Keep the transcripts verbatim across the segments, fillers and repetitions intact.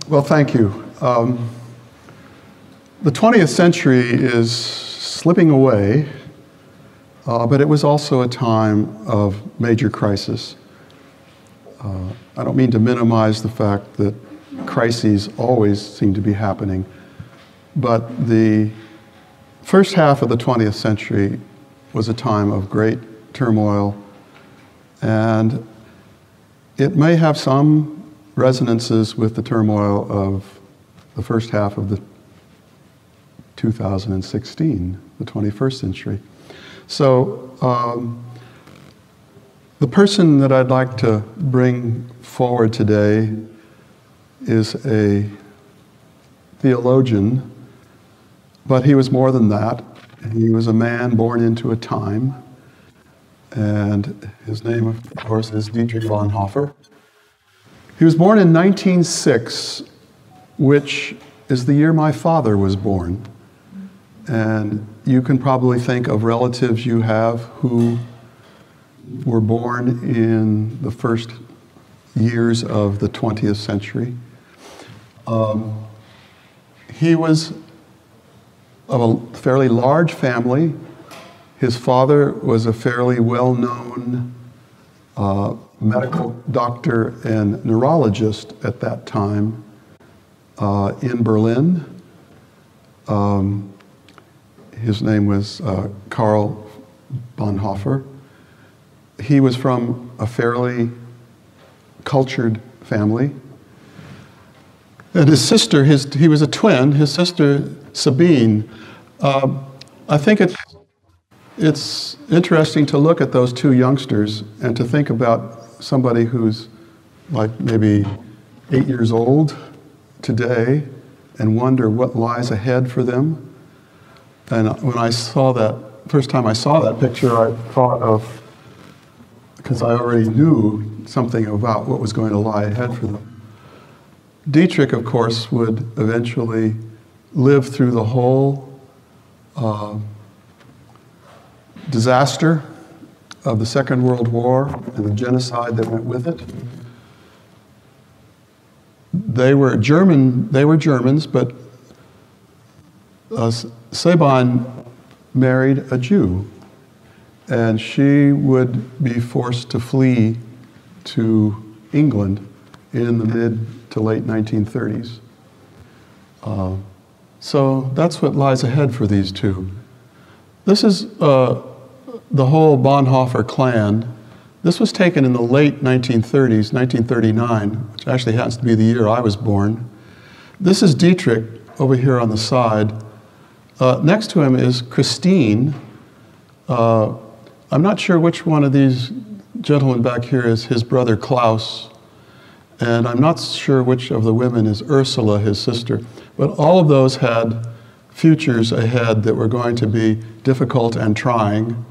Well, thank you. Um, the twentieth century is slipping away, uh, but it was also a time of major crisis. Uh, I don't mean to minimize the fact that crises always seem to be happening, but the first half of the twentieth century was a time of great turmoil, and it may have some resonances with the turmoil of the first half of the two thousand sixteen, the twenty-first century. So um, the person that I'd like to bring forward today is a theologian, but he was more than that. He was a man born into a time, and his name, of course, is Dietrich Bonhoeffer. He was born in nineteen oh six, which is the year my father was born. And you can probably think of relatives you have who were born in the first years of the twentieth century. Um, he was of a fairly large family. His father was a fairly well-known uh, medical doctor and neurologist at that time uh, in Berlin. Um, his name was uh, Karl Bonhoeffer. He was from a fairly cultured family. And his sister, his, he was a twin, his sister Sabine. Uh, I think it's, it's interesting to look at those two youngsters and to think about somebody who's like maybe eight years old today and wonder what lies ahead for them. And when I saw that, first time I saw that picture, I thought of, because I already knew something about what was going to lie ahead for them. Dietrich, of course, would eventually live through the whole uh, disaster of the Second World War and the genocide that went with it. They were German, they were Germans, but uh, Sabine married a Jew, and she would be forced to flee to England in the mid to late nineteen thirties. Uh, so that's what lies ahead for these two. This is uh, the whole Bonhoeffer clan. This was taken in the late nineteen thirties, nineteen thirty-nine, which actually happens to be the year I was born. This is Dietrich over here on the side. Uh, next to him is Christine. Uh, I'm not sure which one of these gentlemen back here is his brother Klaus, and I'm not sure which of the women is Ursula, his sister. But all of those had futures ahead that were going to be difficult and trying.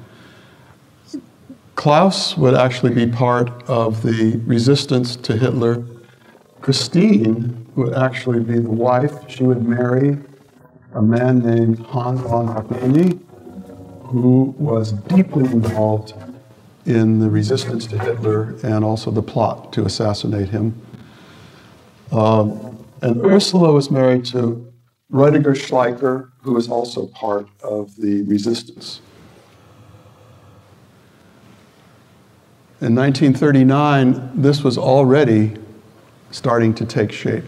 Klaus would actually be part of the resistance to Hitler. Christine would actually be the wife. She would marry a man named Hans von Armani, who was deeply involved in the resistance to Hitler and also the plot to assassinate him. Um, and Ursula was married to Rüdiger Schleicher, who was also part of the resistance. In nineteen thirty-nine, this was already starting to take shape.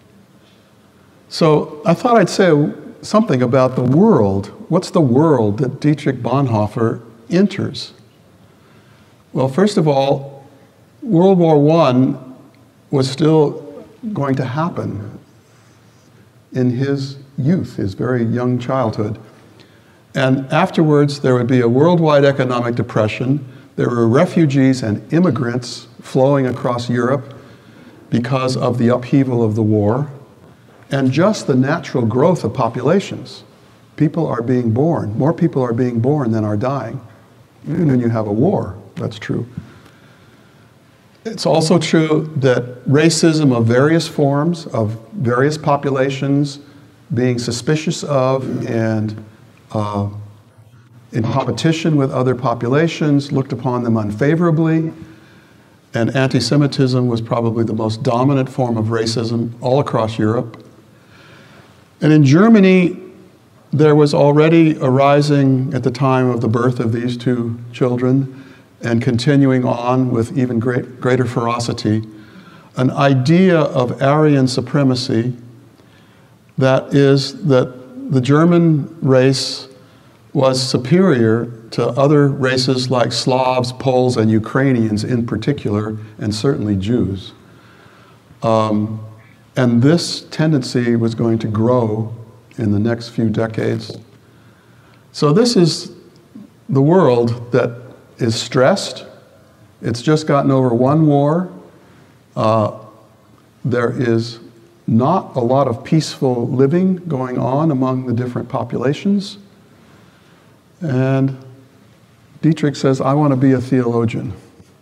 So I thought I'd say something about the world. What's the world that Dietrich Bonhoeffer enters? Well, first of all, World War One was still going to happen in his youth, his very young childhood. And afterwards, there would be a worldwide economic depression. There were refugees and immigrants flowing across Europe because of the upheaval of the war, and just the natural growth of populations. People are being born. More people are being born than are dying. Even when you have a war, that's true. It's also true that racism of various forms, of various populations, being suspicious of and uh, in competition with other populations, looked upon them unfavorably. and anti-Semitism was probably the most dominant form of racism all across Europe. And in Germany, there was already arising at the time of the birth of these two children and continuing on with even great, greater ferocity, an idea of Aryan supremacy, that is that the German race was superior to other races like Slavs, Poles, and Ukrainians in particular, and certainly Jews. Um, and this tendency was going to grow in the next few decades. So this is the world that is stressed. It's just gotten over one war. Uh, there is not a lot of peaceful living going on among the different populations. And Dietrich says, I want to be a theologian.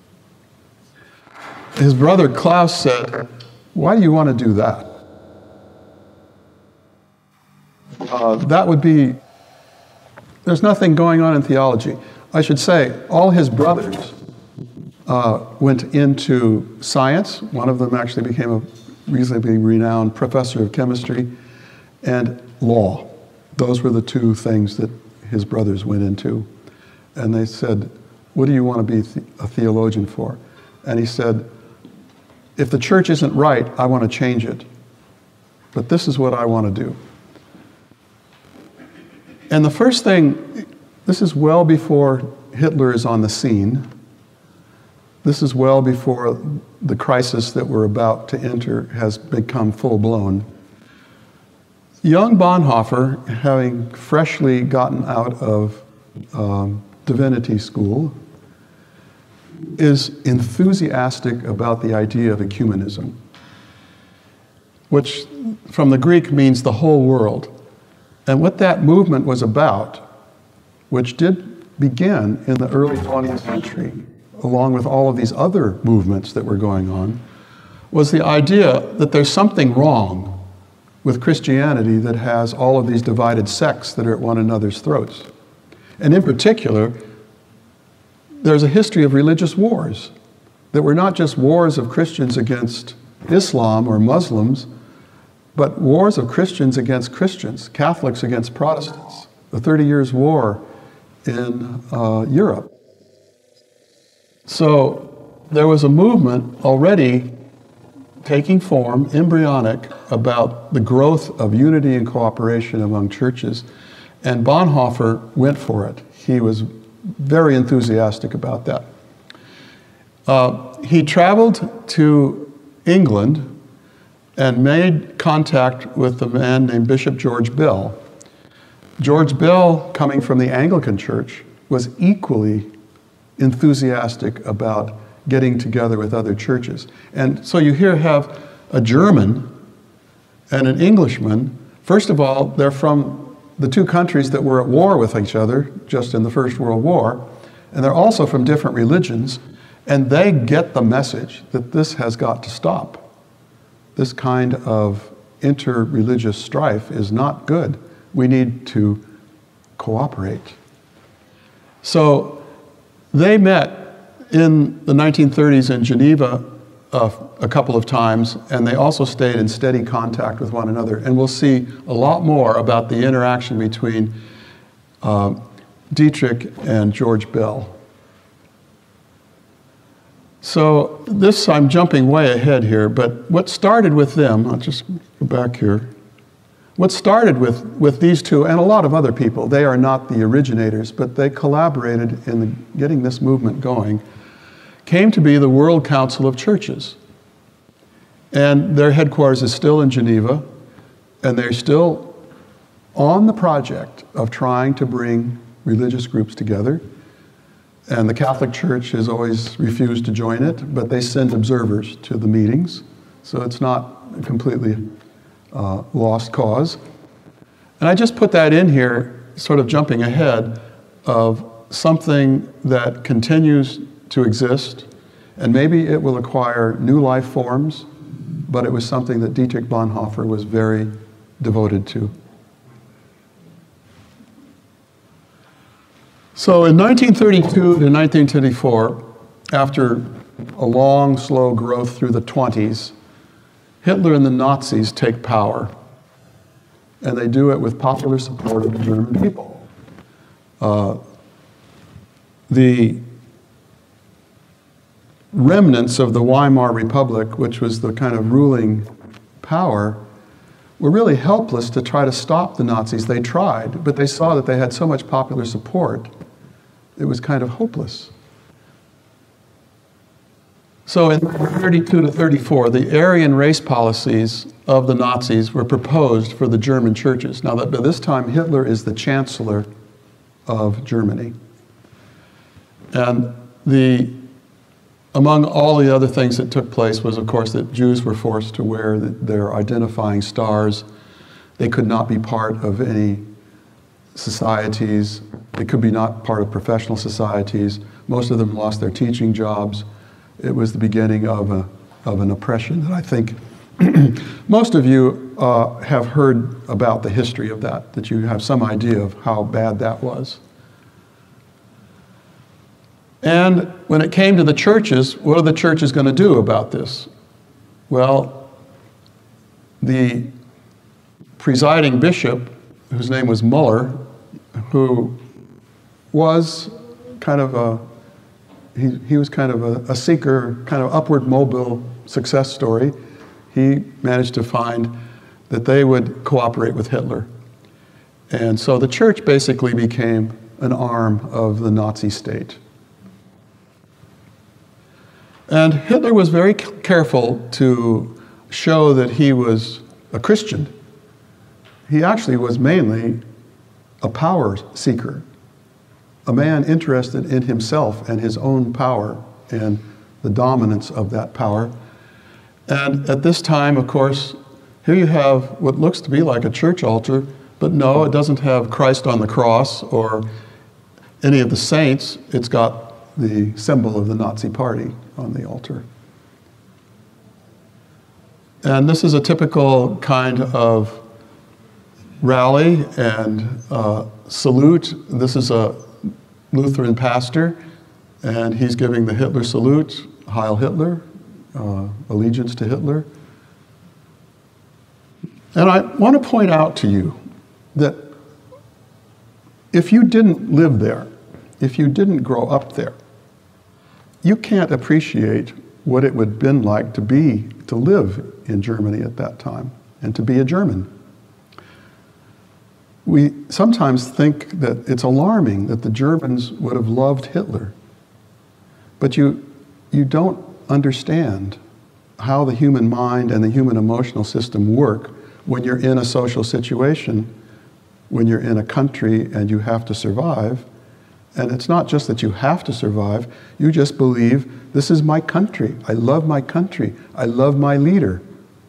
His brother Klaus said, why do you want to do that? Uh, that would be, there's nothing going on in theology. I should say, all his brothers uh, went into science. One of them actually became a reasonably renowned professor of chemistry, and law. Those were the two things that his brothers went into. And they said, what do you want to be a theologian for? And he said, if the church isn't right, I want to change it. But this is what I want to do. And the first thing, this is well before Hitler is on the scene. This is well before the crisis that we're about to enter has become full-blown. Young Bonhoeffer, having freshly gotten out of um, divinity school, is enthusiastic about the idea of ecumenism, which from the Greek means the whole world. And what that movement was about, which did begin in the early twentieth century, along with all of these other movements that were going on, was the idea that there's something wrong with Christianity that has all of these divided sects that are at one another's throats. And in particular, there's a history of religious wars that were not just wars of Christians against Islam or Muslims, but wars of Christians against Christians, Catholics against Protestants, the Thirty Years' War in uh, Europe. So there was a movement already taking form, embryonic, about the growth of unity and cooperation among churches, and Bonhoeffer went for it. He was very enthusiastic about that. Uh, he traveled to England and made contact with a man named Bishop George Bell. George Bell, coming from the Anglican Church, was equally enthusiastic about getting together with other churches. And so you here have a German and an Englishman. First of all, they're from the two countries that were at war with each other just in the First World War, and they're also from different religions, and they get the message that this has got to stop. This kind of inter-religious strife is not good. We need to cooperate. So they met in the nineteen thirties in Geneva uh, a couple of times, and they also stayed in steady contact with one another. And we'll see a lot more about the interaction between uh, Dietrich and George Bell. So this, I'm jumping way ahead here, but what started with them, I'll just go back here. What started with, with these two, and a lot of other people, they are not the originators, but they collaborated in the, getting this movement going, came to be the World Council of Churches. And their headquarters is still in Geneva, and they're still on the project of trying to bring religious groups together. And the Catholic Church has always refused to join it, but they send observers to the meetings, so it's not a completely uh, lost cause. And I just put that in here, sort of jumping ahead, of something that continues to exist, and maybe it will acquire new life forms, but it was something that Dietrich Bonhoeffer was very devoted to. So in nineteen thirty-two to nineteen thirty-four, after a long, slow growth through the twenties, Hitler and the Nazis take power. And they do it with popular support of the German people. Uh, the remnants of the Weimar Republic, which was the kind of ruling power, were really helpless to try to stop the Nazis. They tried, but they saw that they had so much popular support, it was kind of hopeless. So in thirty-two to thirty-four, the Aryan race policies of the Nazis were proposed for the German churches. Now, by this time, Hitler is the chancellor of Germany. And the, among all the other things that took place was, of course, that Jews were forced to wear their identifying stars. They could not be part of any societies. They could be not part of professional societies. Most of them lost their teaching jobs. It was the beginning of, a, of an oppression that I think most of you uh, have heard about the history of that, that you have some idea of how bad that was. And when it came to the churches, what are the churches going to do about this? Well, the presiding bishop, whose name was Muller, who was kind of a He, he was kind of a, a seeker, kind of upward mobile success story. He managed to find that they would cooperate with Hitler. And so the church basically became an arm of the Nazi state. And Hitler was very careful to show that he was a Christian. He actually was mainly a power seeker, a man interested in himself and his own power and the dominance of that power. And at this time, of course, here you have what looks to be like a church altar, but no, it doesn't have Christ on the cross or any of the saints. It's got the symbol of the Nazi party on the altar. And this is a typical kind of rally and uh, salute. This is a Lutheran pastor, and he's giving the Hitler salute, Heil Hitler, uh, allegiance to Hitler. And I want to point out to you that if you didn't live there, if you didn't grow up there, you can't appreciate what it would have been like to be, to live in Germany at that time, and to be a German. We sometimes think that it's alarming that the Germans would have loved Hitler. But you, you don't understand how the human mind and the human emotional system work when you're in a social situation, when you're in a country and you have to survive. And it's not just that you have to survive, you just believe, this is my country. I love my country. I love my leader.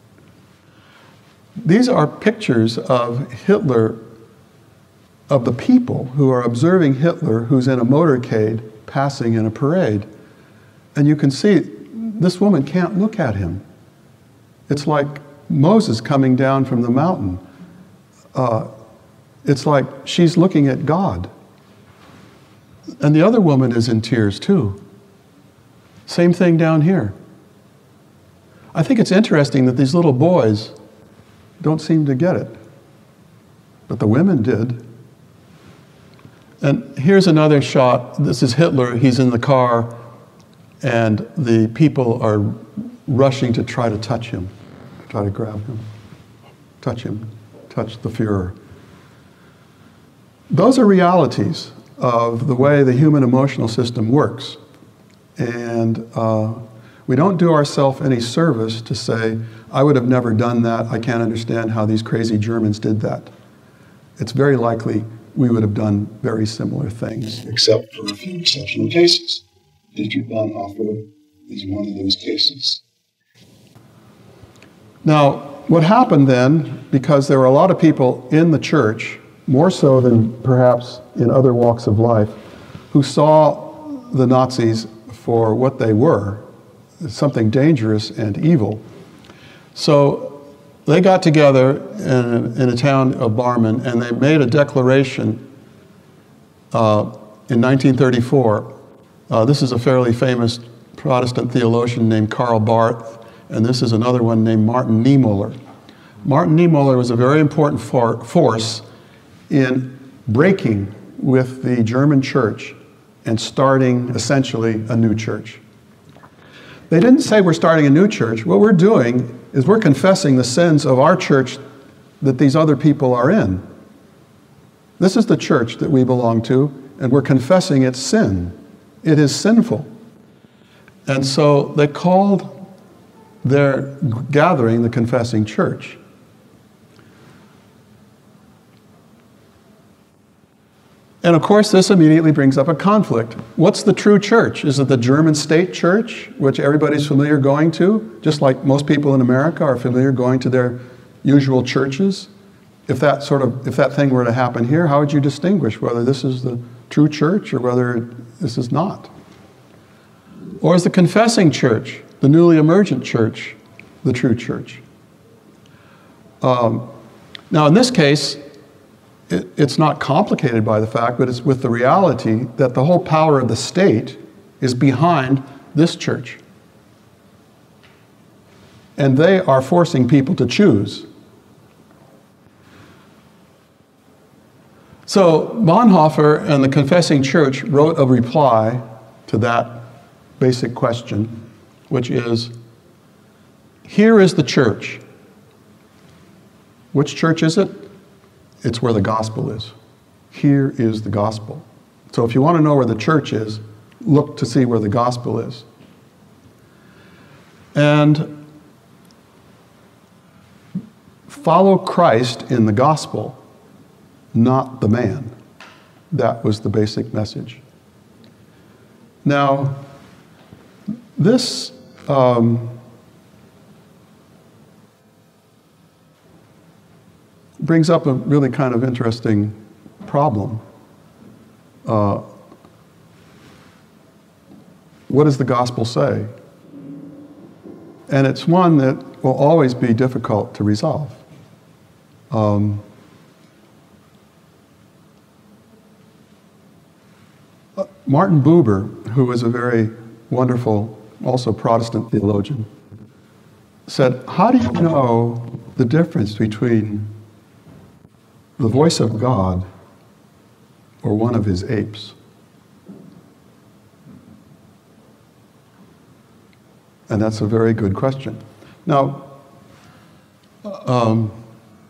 These are pictures of Hitler, of the people who are observing Hitler, who's in a motorcade passing in a parade. And you can see this woman can't look at him. It's like Moses coming down from the mountain. Uh, it's like she's looking at God. And the other woman is in tears too. Same thing down here. I think it's interesting that these little boys don't seem to get it, but the women did. And here's another shot. This is Hitler. He's in the car, and the people are rushing to try to touch him, try to grab him, touch him, touch the Führer. Those are realities of the way the human emotional system works. And uh, we don't do ourselves any service to say, I would have never done that. I can't understand how these crazy Germans did that. It's very likely we would have done very similar things, except for a few exceptional cases. Dietrich Bonhoeffer is one of those cases. Now, what happened then, because there were a lot of people in the church, more so than perhaps in other walks of life, who saw the Nazis for what they were, something dangerous and evil. So they got together in, in a town of Barmen, and they made a declaration uh, in nineteen thirty-four. Uh, this is a fairly famous Protestant theologian named Karl Barth, and this is another one named Martin Niemöller. Martin Niemöller was a very important for force in breaking with the German church and starting essentially a new church. They didn't say we're starting a new church. What we're doing is we're confessing the sins of our church that these other people are in. This is the church that we belong to, and we're confessing its sin. It is sinful. And so they called their gathering the Confessing Church. And of course, this immediately brings up a conflict. What's the true church? Is it the German state church, which everybody's familiar going to, just like most people in America are familiar going to their usual churches? If that sort of, if that thing were to happen here, how would you distinguish whether this is the true church or whether this is not? Or is the confessing church, the newly emergent church, the true church? Um, now, in this case, it, it's not complicated by the fact, but it's with the reality that the whole power of the state is behind this church. And they are forcing people to choose. So Bonhoeffer and the Confessing Church wrote a reply to that basic question, which is, here is the church. Which church is it? It's where the gospel is. Here is the gospel. So if you want to know where the church is, look to see where the gospel is. And follow Christ in the gospel, not the man. That was the basic message. Now, this um, brings up a really kind of interesting problem. Uh, what does the gospel say? And it's one that will always be difficult to resolve. Um, Martin Buber, who was a very wonderful, also Protestant theologian, said, how do you know the difference between the voice of God or one of his apes? And that's a very good question. Now, um,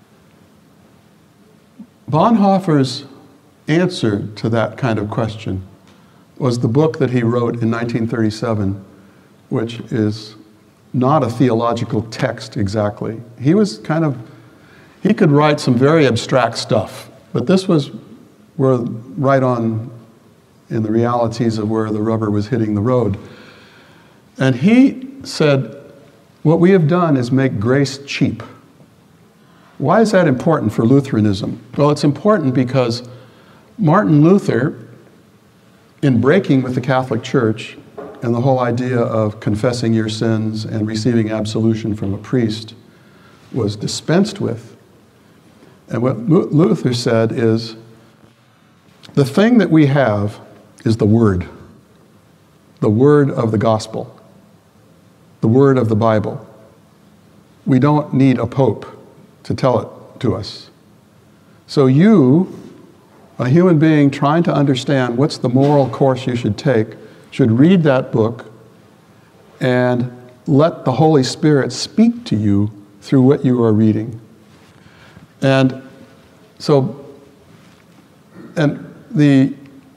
Bonhoeffer's answer to that kind of question was the book that he wrote in nineteen thirty-seven, which is not a theological text exactly. He was kind of, he could write some very abstract stuff, but this was where, right on in the realities of where the rubber was hitting the road. And he said, what we have done is make grace cheap. Why is that important for Lutheranism? Well, it's important because Martin Luther, in breaking with the Catholic Church and the whole idea of confessing your sins and receiving absolution from a priest, was dispensed with. And what Luther said is, the thing that we have is the Word, the Word of the gospel, the Word of the Bible. We don't need a pope to tell it to us. So you, a human being trying to understand what's the moral course you should take, should read that book and let the Holy Spirit speak to you through what you are reading. And so, and the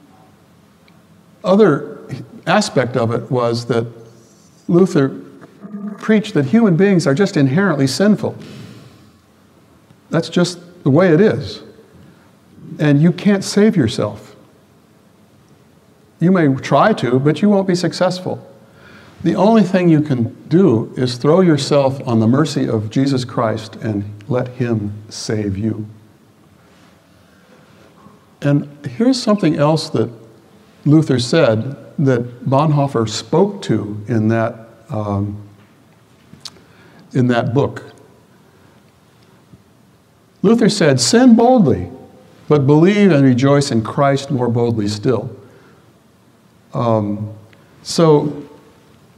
other aspect of it was that Luther preached that human beings are just inherently sinful. That's just the way it is. And you can't save yourself. You may try to, but you won't be successful. The only thing you can do is throw yourself on the mercy of Jesus Christ and let him save you. And here's something else that Luther said that Bonhoeffer spoke to in that, um, in that book. Luther said, sin boldly, but believe and rejoice in Christ more boldly still. Um, so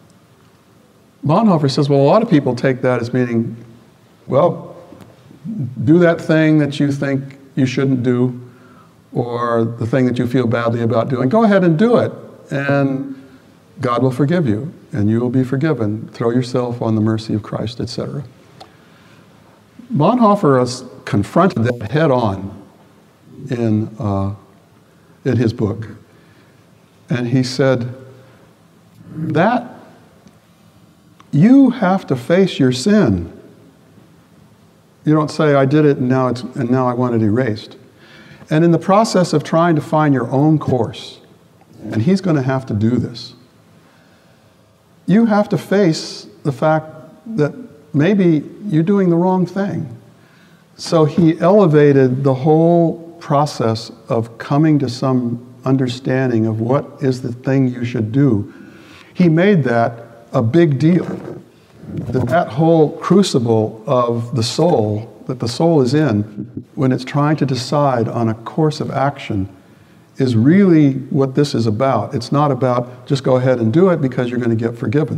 Bonhoeffer says, well, a lot of people take that as meaning, well, do that thing that you think you shouldn't do, or the thing that you feel badly about doing. Go ahead and do it, and God will forgive you, and you will be forgiven. Throw yourself on the mercy of Christ, et cetera. Bonhoeffer has confronted that head on in, uh, in his book. And he said that you have to face your sin. You don't say, I did it and now, it's, and now I want it erased. And in the process of trying to find your own course, and he's going to have to do this, you have to face the fact that maybe you're doing the wrong thing. So he elevated the whole process of coming to some understanding of what is the thing you should do. He made that a big deal. That that whole crucible of the soul, that the soul is in, when it's trying to decide on a course of action, is really what this is about. It's not about just go ahead and do it because you're going to get forgiven.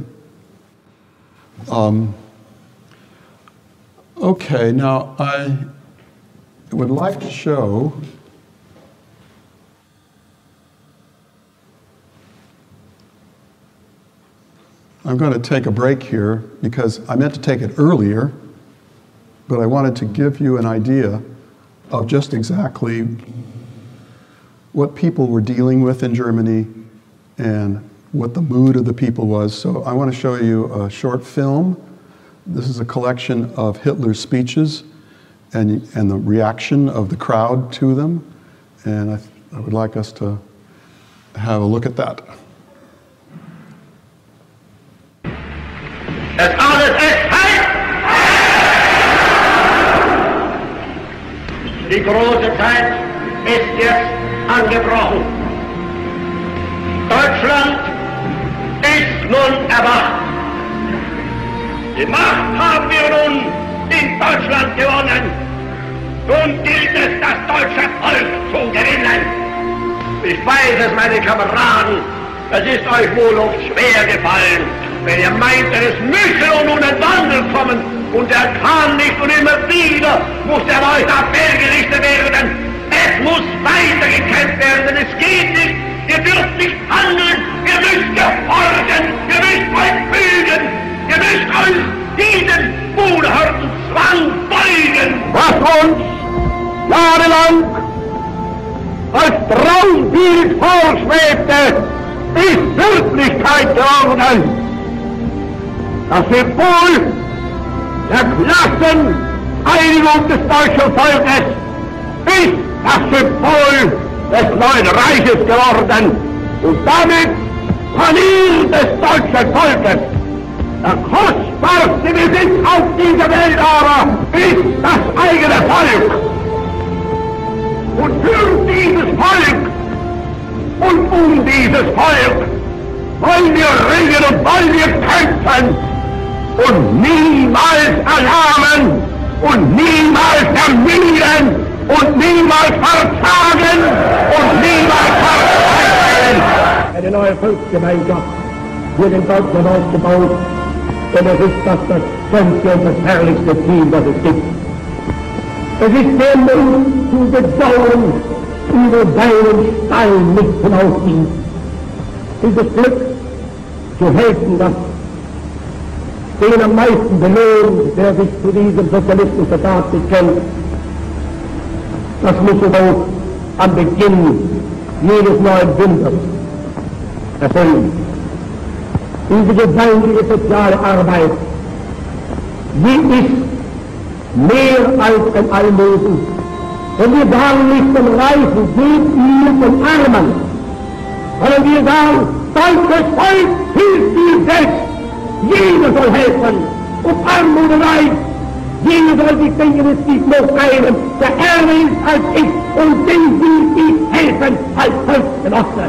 Um, okay, now I would like to show I'm going to take a break here because I meant to take it earlier, but I wanted to give you an idea of just exactly what people were dealing with in Germany and what the mood of the people was. So I want to show you a short film. This is a collection of Hitler's speeches and, and the reaction of the crowd to them. And I, I would like us to have a look at that. Das alles ist Zeit! Die große Zeit ist jetzt angebrochen. Deutschland ist nun erwacht. Die Macht haben wir nun in Deutschland gewonnen. Nun gilt es, das deutsche Volk zu gewinnen. Ich weiß es, meine Kameraden, es ist euch wohl oft schwer gefallen, wenn ihr meint, es müsse nun ein Wandel kommen und er kann nicht und immer wieder muss er euch auf Berge gerichtet werden. Es muss weitergekämpft werden, denn es geht nicht. Ihr dürft nicht handeln, ihr müsst gehorchen, ihr müsst euch fügen, ihr müsst euch diesen unerhörten Zwang beugen. Was uns jahrelang als Traumbild vorschwebte, ist Wirklichkeit geworden. Das Symbol der Klasseneinigung des deutschen Volkes ist das Symbol des neuen Reiches geworden und damit Panier des deutschen Volkes. Der kostbarste Besitz auf dieser Welt aber ist das eigene Volk. Und für dieses Volk und um dieses Volk wollen wir ringen und wollen wir kämpfen und niemals erlahmen und niemals ermüden und niemals verzagen und niemals verzweifeln. Eine neue Volksgemeinschaft wird in Deutschland aufgebaut, denn es ist das das schönste und das herrlichste Ziel, das es gibt. Es ist der Mut zu bedauern, über deinen Stein nicht hinausziehen. Dieses Glück zu helfen, das den am meisten belohnt, der sich zu diesem sozialistischen Staat bekennt. Das muss wohl am Beginn jedes neuen Winters erfolgen. Diese gemeindliche soziale Arbeit, die ist mehr als ein Almosen. Und wir sagen nicht den Reichen, gebt ihr den Armen, sondern wir sagen, deutsches Volk hilft dir selbst. Jeder soll helfen, ob arm oder reich. Jeder soll sich denken, es gibt noch einen, der ärmer ist als ich und dem will ich helfen als Volksgenosse.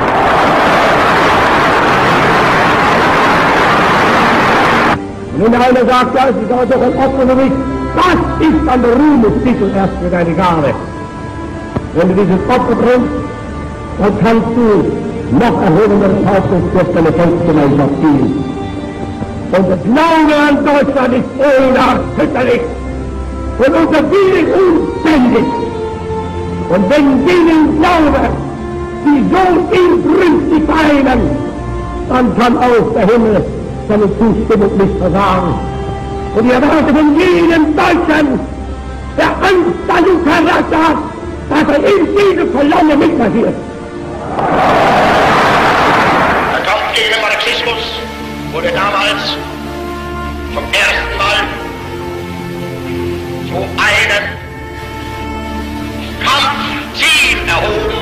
Und wenn einer sagt, ja, es ist aber doch ein Opfer für mich, das ist an der Ruhmestitel erst für deine Gabe. Wenn du dieses Opfer bringst, dann kannst du noch erhobeneres Haupt für deine Volksgemeinschaft ziehen. Unser Glaube an Deutschland ist unerschütterlich und unser Wille unbändig. Und wenn jenen Glaube die so inbrünstig vereinen, dann kann auch der Himmel seine Zustimmung nicht versagen. Und ich erwarte von jedem Deutschen, der Anstand und Charakter hat, dass er in diese Kolonne mitmarschiert. Der Kampf gegen den Marxismus wurde damals zum ersten Mal zu einem Kampfziel erhoben.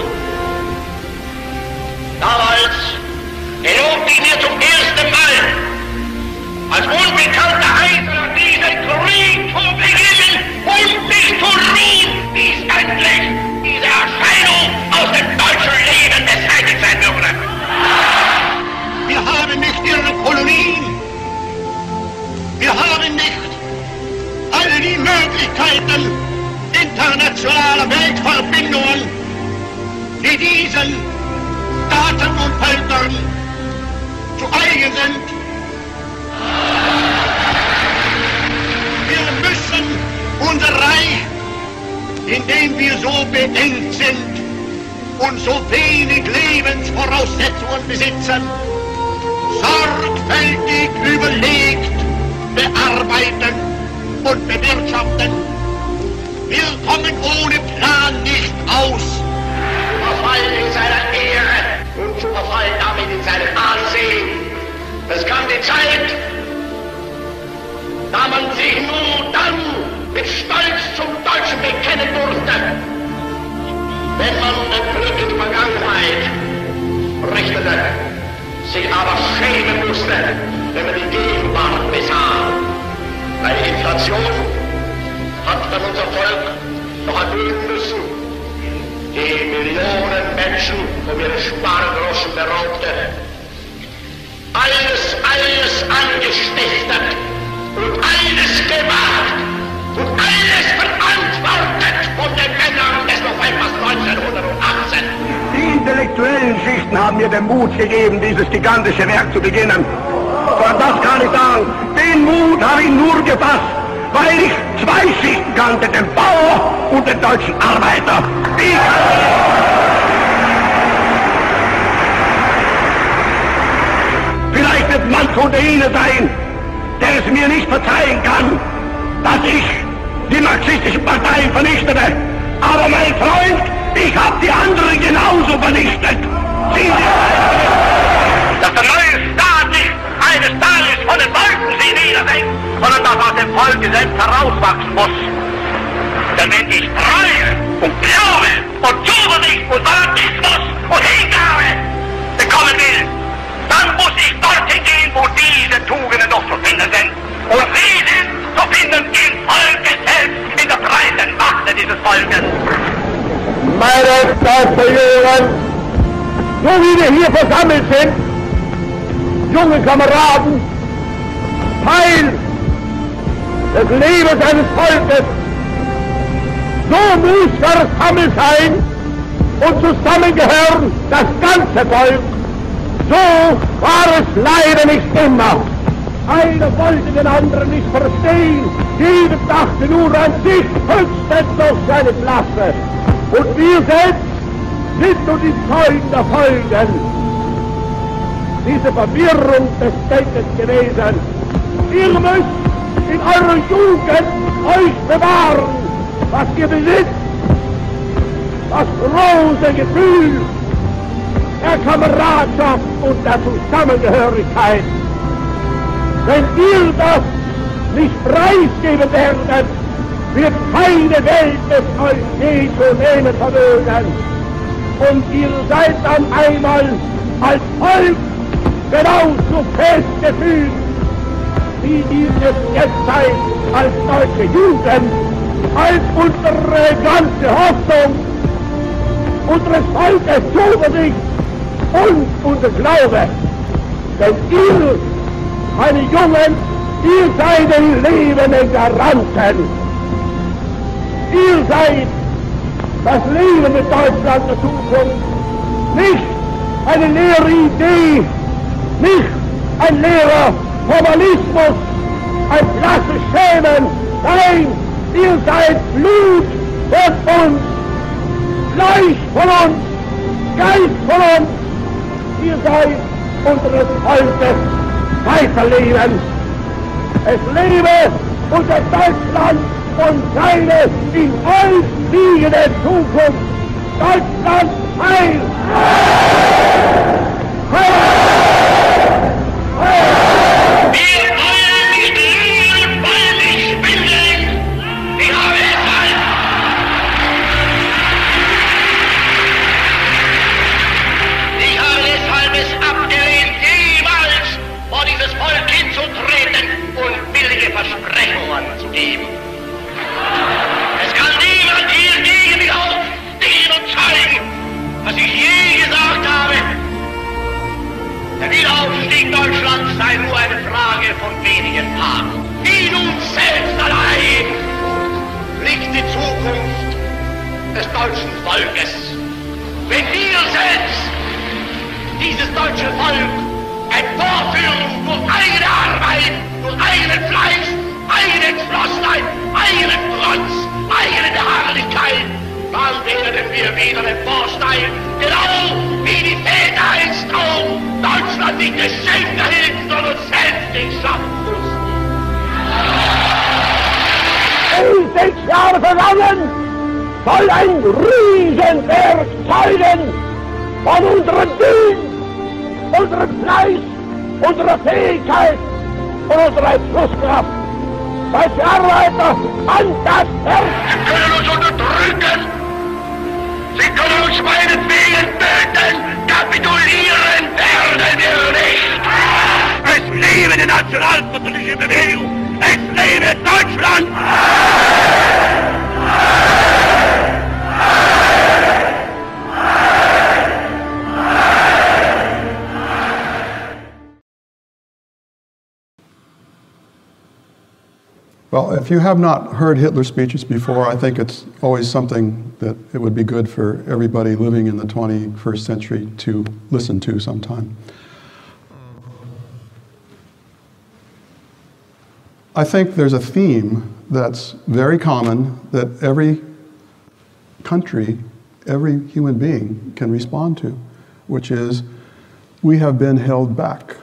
Damals gelobte ich mir zum ersten Mal als unbekannter Einzelner diesen Krieg zu beginnen und mich zu ruhen, bis endlich diese Erscheinung aus dem deutschen Leben beseitigt sein würde. Wir haben nicht ihre Kolonien, wir haben nicht alle die Möglichkeiten internationaler Weltverbindungen, die diesen Staaten und Völkern zu eigen sind. Wir müssen unser Reich, in dem wir so beengt sind und so wenig Lebensvoraussetzungen besitzen, sorgfältig überlegt bearbeiten und bewirtschaften. Wir kommen ohne Plan nicht aus. Verfallen in seiner Ehre und zu verfallen damit in seinem Ansehen. Es kam die Zeit, da man sich nur dann mit Stolz zum Deutschen bekennen durfte, wenn man den Blick in die Vergangenheit richtete, sich aber schämen musste, wenn man die Gegenwart besah. Bei der Inflation hat dann unser Volk noch erhöhen müssen, die Millionen Menschen um ihre Spargroschen beraubte. Alles, alles angestiftet und alles gewagt und alles verantwortet von den Männern des Novembers neunzehnhundertachtzehn. Die intellektuellen Schichten haben mir den Mut gegeben, dieses gigantische Werk zu beginnen. Und das kann ich sagen, den Mut habe ich nur gefasst, weil ich zwei Schichten kannte, den Bauer und den deutschen Arbeiter. Ich Vielleicht wird manch unter Ihnen sein, der es mir nicht verzeihen kann, dass ich die marxistischen Parteien vernichtete. Aber mein Freund, ich habe die anderen genauso vernichtet. Sie Dass der neue Staat nicht eines Tages von den Leuten sie niederdenkt, sondern dass aus dem Volke selbst herauswachsen muss. Denn wenn ich Treue und Glaube und Zuversicht und Fanatismus und Hingabe bekommen will, dann muss ich dorthin gehen, wo diese Tugenden noch zu finden sind. Und sie sind zu finden im Volke selbst, in der breiten Macht dieses Volkes. Meine Staatsverjähren, so wie wir hier versammelt sind, junge Kameraden, Teil des Lebens eines Volkes, so muss versammelt sein und zusammengehören das ganze Volk. So war es leider nicht immer. Einer wollte den anderen nicht verstehen, jeder dachte nur an sich, höchstens auf seine Klasse. Und wir selbst sind nun die Zeugen der Folgen. Diese Verwirrung des Denkens gewesen. Ihr müsst in eurer Jugend euch bewahren, was ihr besitzt, das große Gefühl der Kameradschaft und der Zusammengehörigkeit. Wenn ihr das nicht preisgeben werdet, wird keine Welt es euch je zu nehmen vermögen. Und ihr seid dann einmal als Volk genauso festgefügt, wie ihr es jetzt seid als deutsche Jugend, als unsere ganze Hoffnung, unseres Volkes Zuversicht und unser Glaube. Denn ihr, meine Jungen, ihr seid den lebenden Garanten. Ihr seid das lebende Deutschland der Zukunft. Nicht eine leere Idee, nicht ein leerer Formalismus, ein blasses Schämen. Nein, ihr seid Blut von uns, Fleisch von uns, Geist von uns. Ihr seid unseres Volkes weiterleben. Es lebe unser Deutschland und seine in euch liegende Zukunft. Deutschland heil! Heil! Heil! Wir wollen nicht leben, weil ich bin. Ich habe es halt. Ich habe deshalb es abgelehnt, jemals vor dieses Volk hinzutreten und billige Versprechungen zu geben. Es kann niemand hier gegen mich aufstehen und zeigen, was ich je gesagt habe. Der Wiederaufstieg Deutschlands sei nur eine Frage von wenigen Tagen. In uns selbst allein liegt die Zukunft des deutschen Volkes. Wenn wir selbst dieses deutsche Volk emporführen durch eigene Arbeit, durch eigenen Fleiß, eigene Entschlossenheit, eigenen Trotz, eigene Beharrlichkeit, dann werden wir wieder emporsteigen, genau wie die Väter einst auch Deutschland nicht geschenkt erhielten, sondern uns selbst nicht schaffen mussten. Sechs Jahre vergangen, soll ein Riesenwerk zeigen von unserem Dienst, unserem Fleiß, unserer Fähigkeit und unserer Entschlusskraft. Deutsche Arbeiter, an das Herz! Sie können uns unterdrücken! Sie können uns meinetwegen töten! Kapitulieren werden wir nicht! Es lebe die nationalsozialistische Bewegung! Es lebe Deutschland! Well, if you have not heard Hitler's speeches before, I think it's always something that it would be good for everybody living in the twenty-first century to listen to sometime. I think there's a theme that's very common that every country, every human being can respond to, which is we have been held back.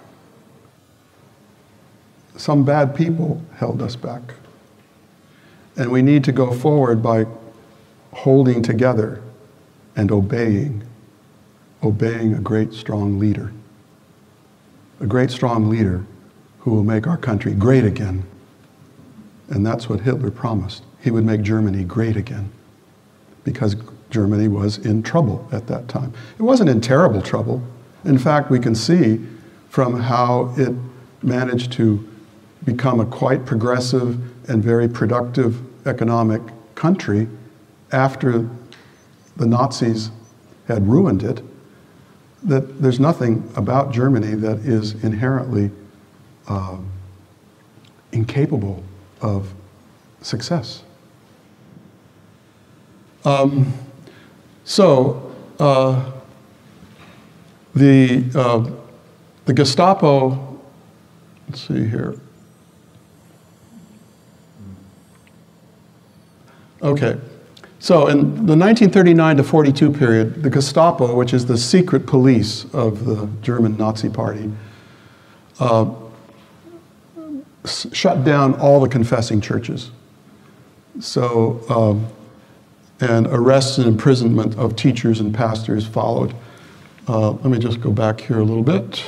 Some bad people held us back. And we need to go forward by holding together and obeying, obeying a great, strong leader. A great, strong leader who will make our country great again. And that's what Hitler promised. He would make Germany great again, because Germany was in trouble at that time. It wasn't in terrible trouble. In fact, we can see from how it managed to become a quite progressive and very productive economic country after the Nazis had ruined it, that there's nothing about Germany that is inherently uh, incapable of success. Um, so uh, the, uh, the Gestapo, let's see here. Okay, so in the nineteen thirty-nine to forty-two period, the Gestapo, which is the secret police of the German Nazi Party, uh, shut down all the confessing churches. So, um, and arrests and imprisonment of teachers and pastors followed. Uh, let me just go back here a little bit.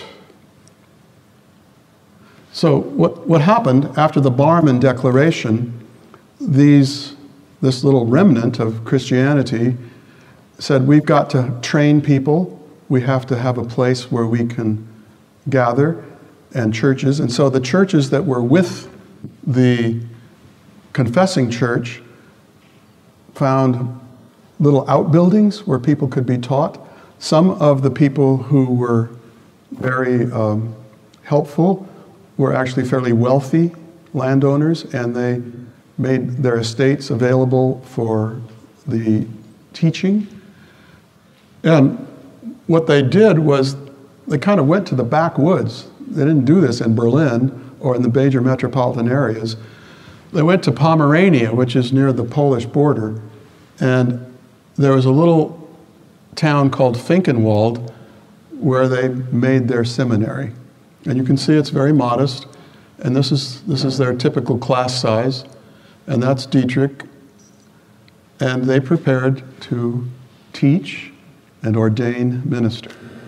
So what, what happened after the Barmen Declaration, these this little remnant of Christianity said, we've got to train people. We have to have a place where we can gather, and churches. And so the churches that were with the confessing church found little outbuildings where people could be taught. Some of the people who were very um, helpful were actually fairly wealthy landowners, and they made their estates available for the teaching. And what they did was they kind of went to the backwoods. They didn't do this in Berlin or in the major metropolitan areas. They went to Pomerania, which is near the Polish border, and there was a little town called Finkenwald where they made their seminary. And you can see it's very modest, and this is, this is their typical class size, and that's Dietrich, and they prepared to teach and ordain minister.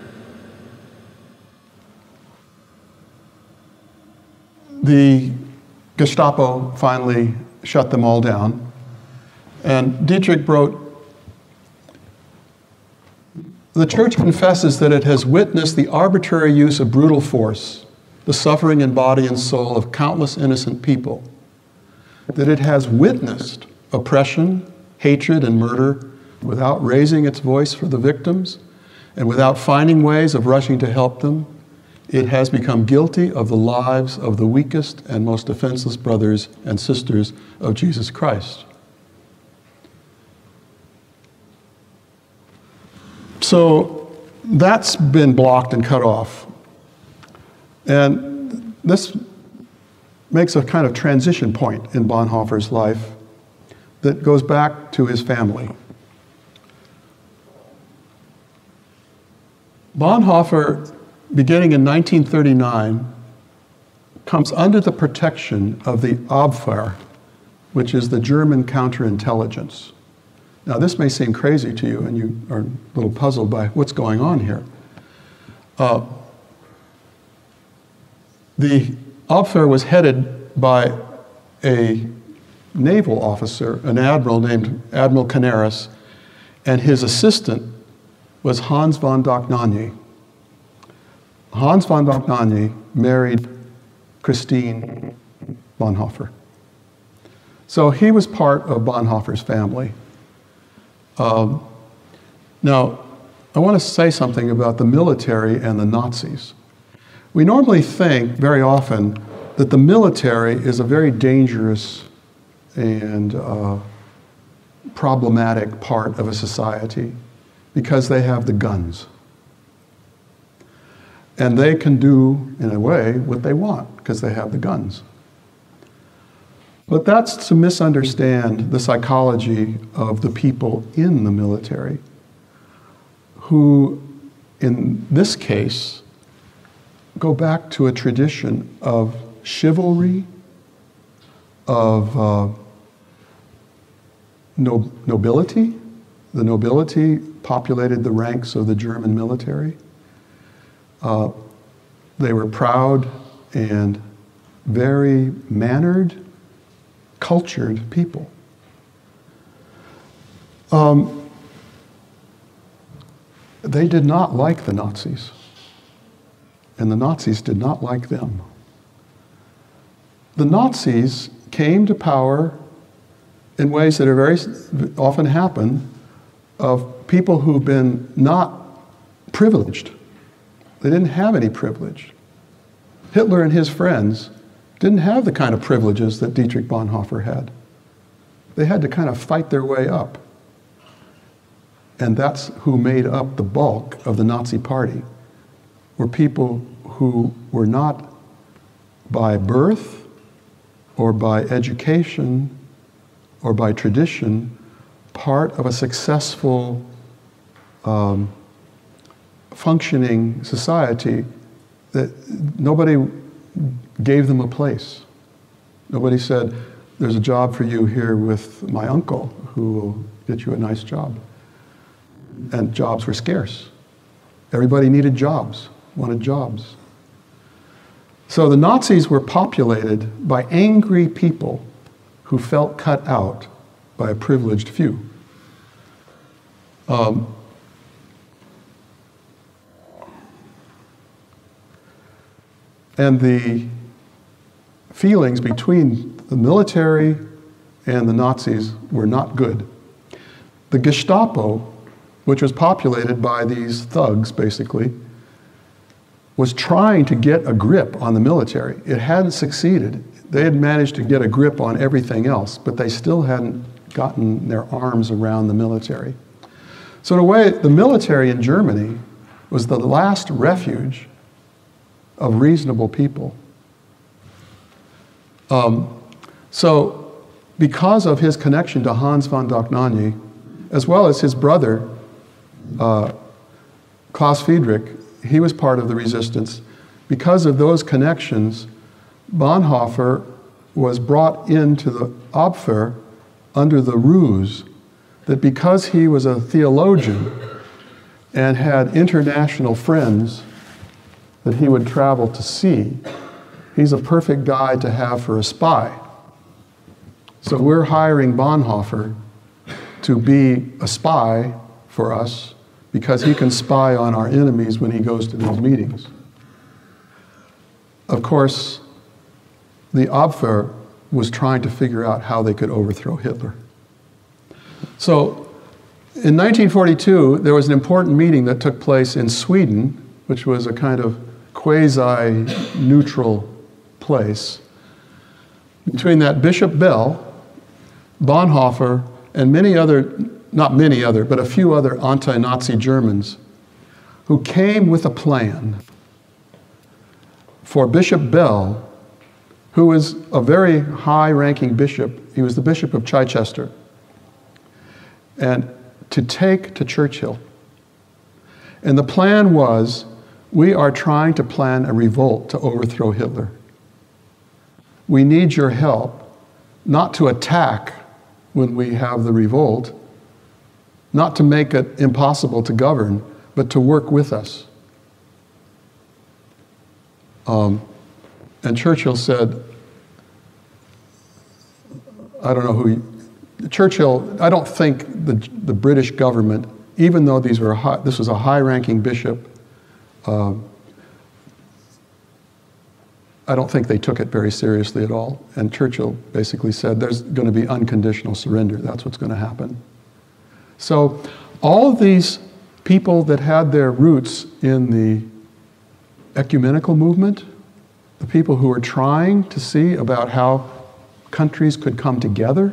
The Gestapo finally shut them all down, and Dietrich wrote, "The Church confesses that it has witnessed the arbitrary use of brutal force, the suffering in body and soul of countless innocent people, that it has witnessed oppression, hatred, and murder without raising its voice for the victims and without finding ways of rushing to help them. It has become guilty of the lives of the weakest and most defenseless brothers and sisters of Jesus Christ." So that's been blocked and cut off. And this makes a kind of transition point in Bonhoeffer's life that goes back to his family. Bonhoeffer, beginning in nineteen thirty-nine, comes under the protection of the Abwehr, which is the German counterintelligence. Now, this may seem crazy to you, and you are a little puzzled by what's going on here. Uh, the Abwehr was headed by a naval officer, an admiral named Admiral Canaris, and his assistant was Hans von Dohnanyi. Hans von Dohnanyi married Christine Bonhoeffer. So he was part of Bonhoeffer's family. Um, now, I want to say something about the military and the Nazis. We normally think very often that the military is a very dangerous and uh, problematic part of a society because they have the guns. And they can do, in a way, what they want because they have the guns. But that's to misunderstand the psychology of the people in the military, who, in this case, go back to a tradition of chivalry, of uh, no, nobility. The nobility populated the ranks of the German military. Uh, they were proud and very mannered, cultured people. Um, they did not like the Nazis, and the Nazis did not like them. The Nazis came to power in ways that are very often happen of people who've been not privileged. They didn't have any privilege. Hitler and his friends didn't have the kind of privileges that Dietrich Bonhoeffer had. They had to kind of fight their way up. And that's who made up the bulk of the Nazi Party, were people who were not by birth or by education or by tradition part of a successful um, functioning society, that nobody gave them a place. Nobody said, there's a job for you here with my uncle who will get you a nice job. And jobs were scarce. Everybody needed jobs, wanted jobs. So the Nazis were populated by angry people who felt cut out by a privileged few. Um, and the feelings between the military and the Nazis were not good. The Gestapo, which was populated by these thugs, basically, was trying to get a grip on the military. It hadn't succeeded. They had managed to get a grip on everything else, but they still hadn't gotten their arms around the military. So in a way, the military in Germany was the last refuge of reasonable people. Um, so because of his connection to Hans von Dohnanyi, as well as his brother, uh, Klaus Friedrich, he was part of the resistance. Because of those connections, Bonhoeffer was brought into the Abwehr under the ruse that because he was a theologian and had international friends that he would travel to see, he's a perfect guy to have for a spy. So we're hiring Bonhoeffer to be a spy for us because he can spy on our enemies when he goes to these meetings. Of course, the Abwehr was trying to figure out how they could overthrow Hitler. So in nineteen forty-two, there was an important meeting that took place in Sweden, which was a kind of quasi-neutral place, between that Bishop Bell, Bonhoeffer, and many other, not many other, but a few other anti-Nazi Germans who came with a plan for Bishop Bell, who was a very high-ranking bishop. He was the Bishop of Chichester, and to take to Churchill. And the plan was, we are trying to plan a revolt to overthrow Hitler. We need your help, not to attack when we have the revolt, not to make it impossible to govern, but to work with us. Um, and Churchill said, I don't know who, he, Churchill, I don't think the, the British government, even though these were high, this was a high-ranking bishop, uh, I don't think they took it very seriously at all. And Churchill basically said, there's going to be unconditional surrender. That's what's going to happen. So all of these people that had their roots in the ecumenical movement, the people who were trying to see about how countries could come together,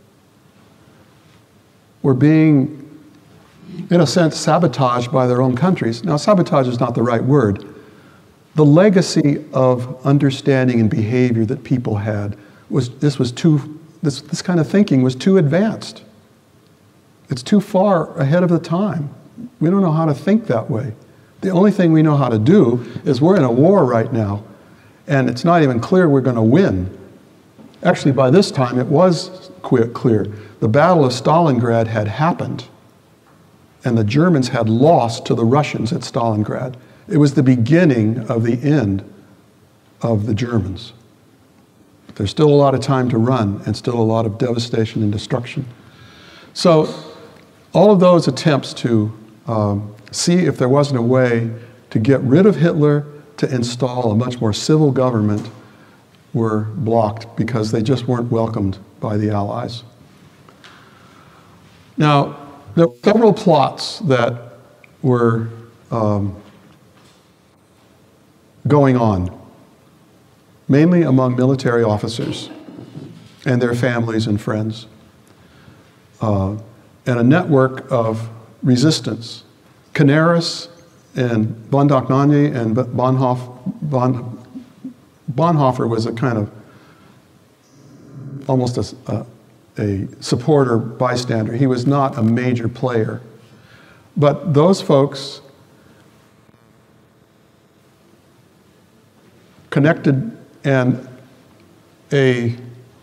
were being, in a sense, sabotaged by their own countries. Now, sabotage is not the right word. The legacy of understanding and behavior that people had was, this was too, this, this kind of thinking was too advanced. It's too far ahead of the time. We don't know how to think that way. The only thing we know how to do is we're in a war right now, and it's not even clear we're going to win. Actually, by this time, it was clear. The Battle of Stalingrad had happened, and the Germans had lost to the Russians at Stalingrad. It was the beginning of the end of the Germans. There's still a lot of time to run and still a lot of devastation and destruction. So all of those attempts to um, see if there wasn't a way to get rid of Hitler, to install a much more civil government, were blocked because they just weren't welcomed by the Allies. Now, there were several plots that were um, going on, mainly among military officers and their families and friends, uh, and a network of resistance. Canaris and von Dohnanyi and Bonhoeffer, bon, Bonhoeffer was a kind of almost a, a, a supporter bystander. He was not a major player. But those folks connected, and a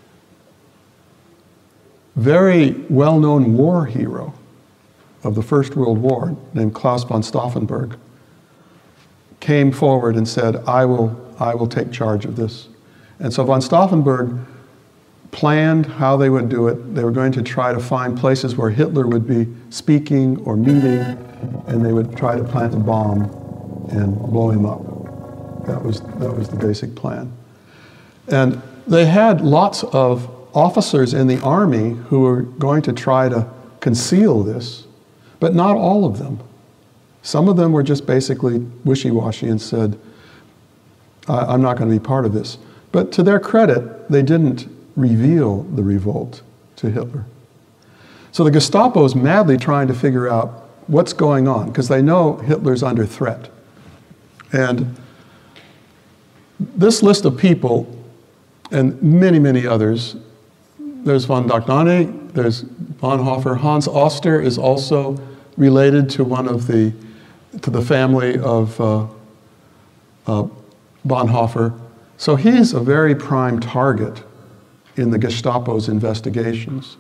very well-known war hero of the First World War named Klaus von Stauffenberg came forward and said, I will, I will take charge of this. And so von Stauffenberg planned how they would do it. They were going to try to find places where Hitler would be speaking or meeting, and they would try to plant a bomb and blow him up. That was, that was the basic plan. And they had lots of officers in the army who were going to try to conceal this, but not all of them. Some of them were just basically wishy-washy and said, I'm not going to be part of this. But to their credit, they didn't reveal the revolt to Hitler. So the Gestapo is madly trying to figure out what's going on, because they know Hitler's under threat. And this list of people and many, many others. There's von Dohnanyi, there's Bonhoeffer. Hans Oster is also related to one of the, to the family of uh, uh, Bonhoeffer. So he's a very prime target in the Gestapo's investigations.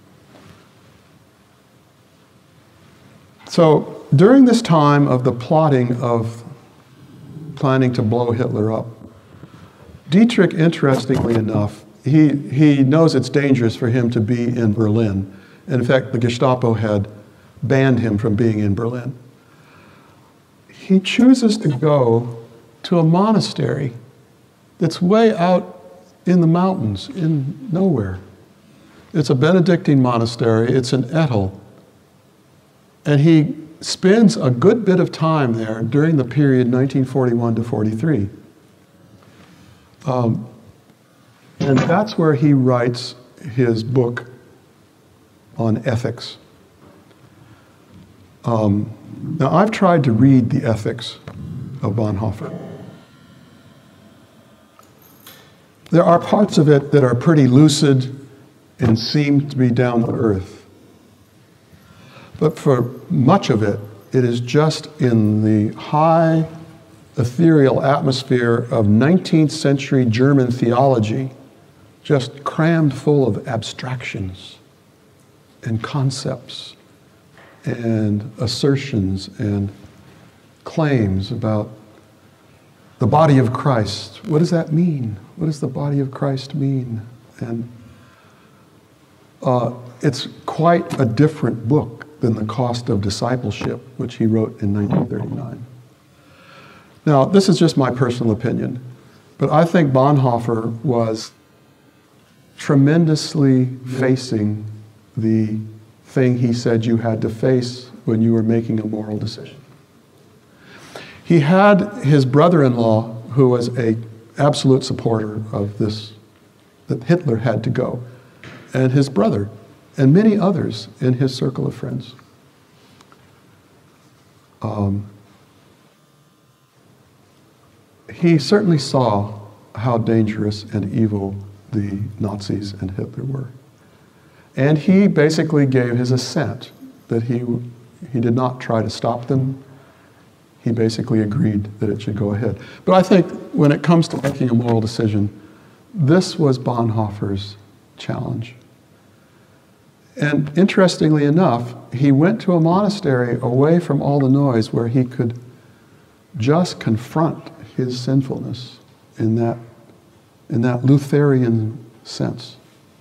So during this time of the plotting of planning to blow Hitler up, Dietrich, interestingly enough, he, he knows it's dangerous for him to be in Berlin. In fact, the Gestapo had banned him from being in Berlin. He chooses to go to a monastery that's way out in the mountains, in nowhere. It's a Benedictine monastery, it's in Ettel. And he spends a good bit of time there during the period nineteen forty-one to forty-three. Um, and that's where he writes his book on ethics. Um, now, I've tried to read the ethics of Bonhoeffer. There are parts of it that are pretty lucid and seem to be down to earth. But for much of it, it is just in the high ethereal atmosphere of nineteenth century German theology, just crammed full of abstractions and concepts and assertions and claims about the body of Christ. What does that mean? What does the body of Christ mean? And uh, it's quite a different book than The Cost of Discipleship, which he wrote in nineteen thirty-nine. Now, this is just my personal opinion, but I think Bonhoeffer was tremendously facing the thing he said you had to face when you were making a moral decision. He had his brother-in-law, who was an absolute supporter of this, that Hitler had to go, and his brother, and many others in his circle of friends. Um, he certainly saw how dangerous and evil the Nazis and Hitler were. And he basically gave his assent that he, he did not try to stop them. He basically agreed that it should go ahead. But I think when it comes to making a moral decision, this was Bonhoeffer's challenge. And interestingly enough, he went to a monastery away from all the noise where he could just confront his sinfulness in that, in that Lutheran sense.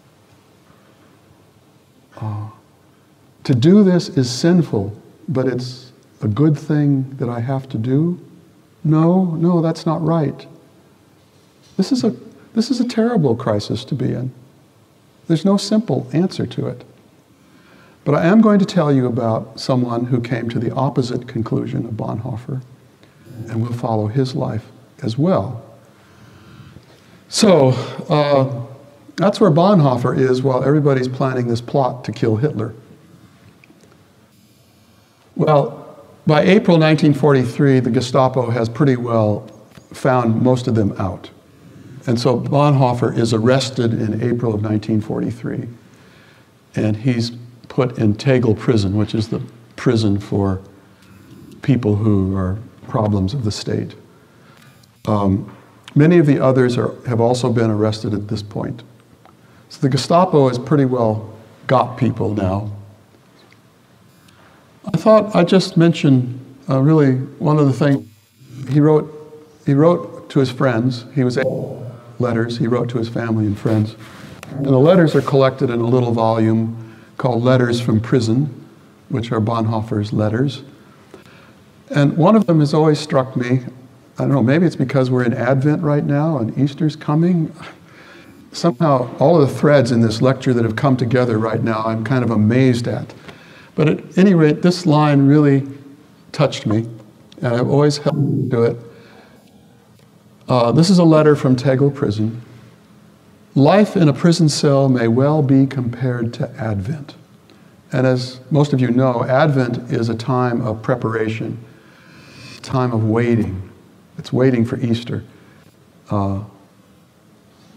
Uh, to do this is sinful, but it's a good thing that I have to do? No, no, that's not right. This is a, this is a terrible crisis to be in. There's no simple answer to it. But I am going to tell you about someone who came to the opposite conclusion of Bonhoeffer, and we'll follow his life as well. So, uh, that's where Bonhoeffer is while everybody's planning this plot to kill Hitler. Well, by April nineteen forty-three, the Gestapo has pretty well found most of them out. And so Bonhoeffer is arrested in April of nineteen forty-three, and he's put in Tegel prison, which is the prison for people who are problems of the state. Um, many of the others are, have also been arrested at this point. So the Gestapo has pretty well got people now. I thought I'd just mention uh, really one of the things he wrote. He wrote to his friends. He was letters. He wrote to his family and friends. And the letters are collected in a little volume called Letters from Prison, which are Bonhoeffer's letters. And one of them has always struck me. I don't know, maybe it's because we're in Advent right now and Easter's coming. Somehow all of the threads in this lecture that have come together right now, I'm kind of amazed at. But at any rate, this line really touched me, and I've always held to it. Uh, this is a letter from Tegel prison. Life in a prison cell may well be compared to Advent. And as most of you know, Advent is a time of preparation, a time of waiting. It's waiting for Easter. Uh,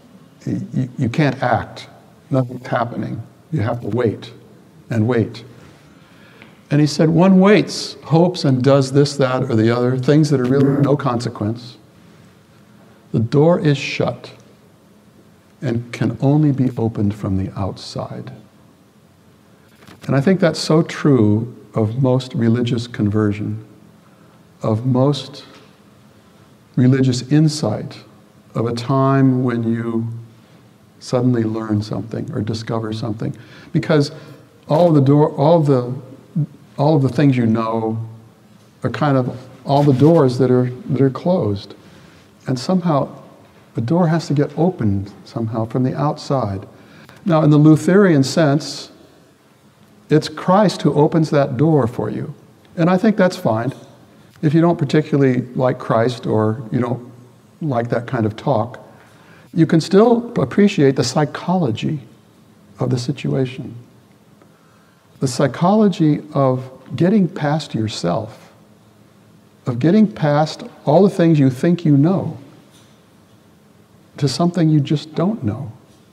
You, you can't act. Nothing's happening. You have to wait and wait. And he said, one waits, hopes, and does this, that, or the other, things that are really no consequence. The door is shut and can only be opened from the outside. And I think that's so true of most religious conversion, of most religious insight, of a time when you suddenly learn something or discover something. Because all of the door, all of the, all of the things you know are kind of all the doors that are, that are closed. And somehow the door has to get opened somehow from the outside. Now, in the Lutheran sense, it's Christ who opens that door for you. And I think that's fine. If you don't particularly like Christ or you don't like that kind of talk, you can still appreciate the psychology of the situation. The psychology of getting past yourself, of getting past all the things you think you know to something you just don't know.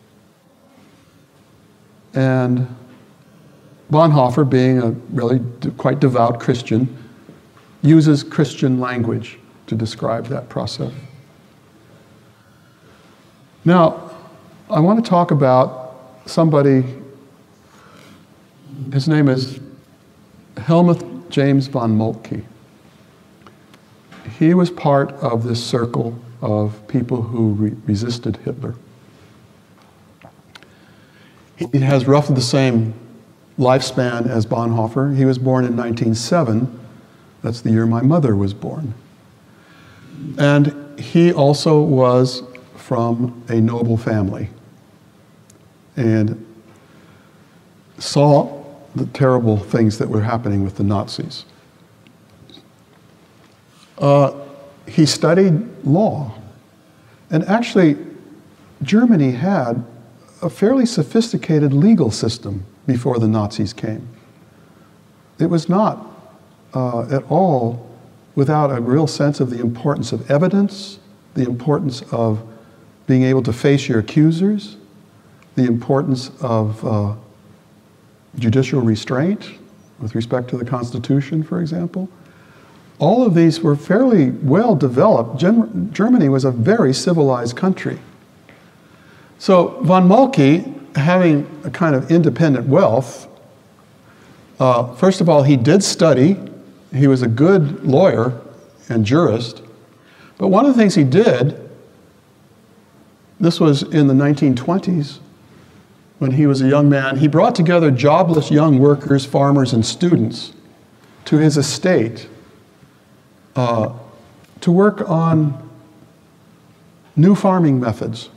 And Bonhoeffer, being a really quite devout Christian, uses Christian language to describe that process. Now, I want to talk about somebody, his name is Helmuth James von Moltke. He was part of this circle of people who re resisted Hitler. He has roughly the same lifespan as Bonhoeffer. He was born in nineteen oh seven. That's the year my mother was born. And he also was from a noble family and saw the terrible things that were happening with the Nazis. Uh, he studied law. And actually, Germany had a fairly sophisticated legal system before the Nazis came. It was not uh, at all without a real sense of the importance of evidence, the importance of being able to face your accusers, the importance of uh, judicial restraint with respect to the Constitution, for example. All of these were fairly well developed. Gen Germany was a very civilized country. So von Moltke, having a kind of independent wealth, uh, first of all, he did study. He was a good lawyer and jurist. But one of the things he did, this was in the nineteen twenties, when he was a young man, he brought together jobless young workers, farmers, and students to his estate uh, to work on new farming methods,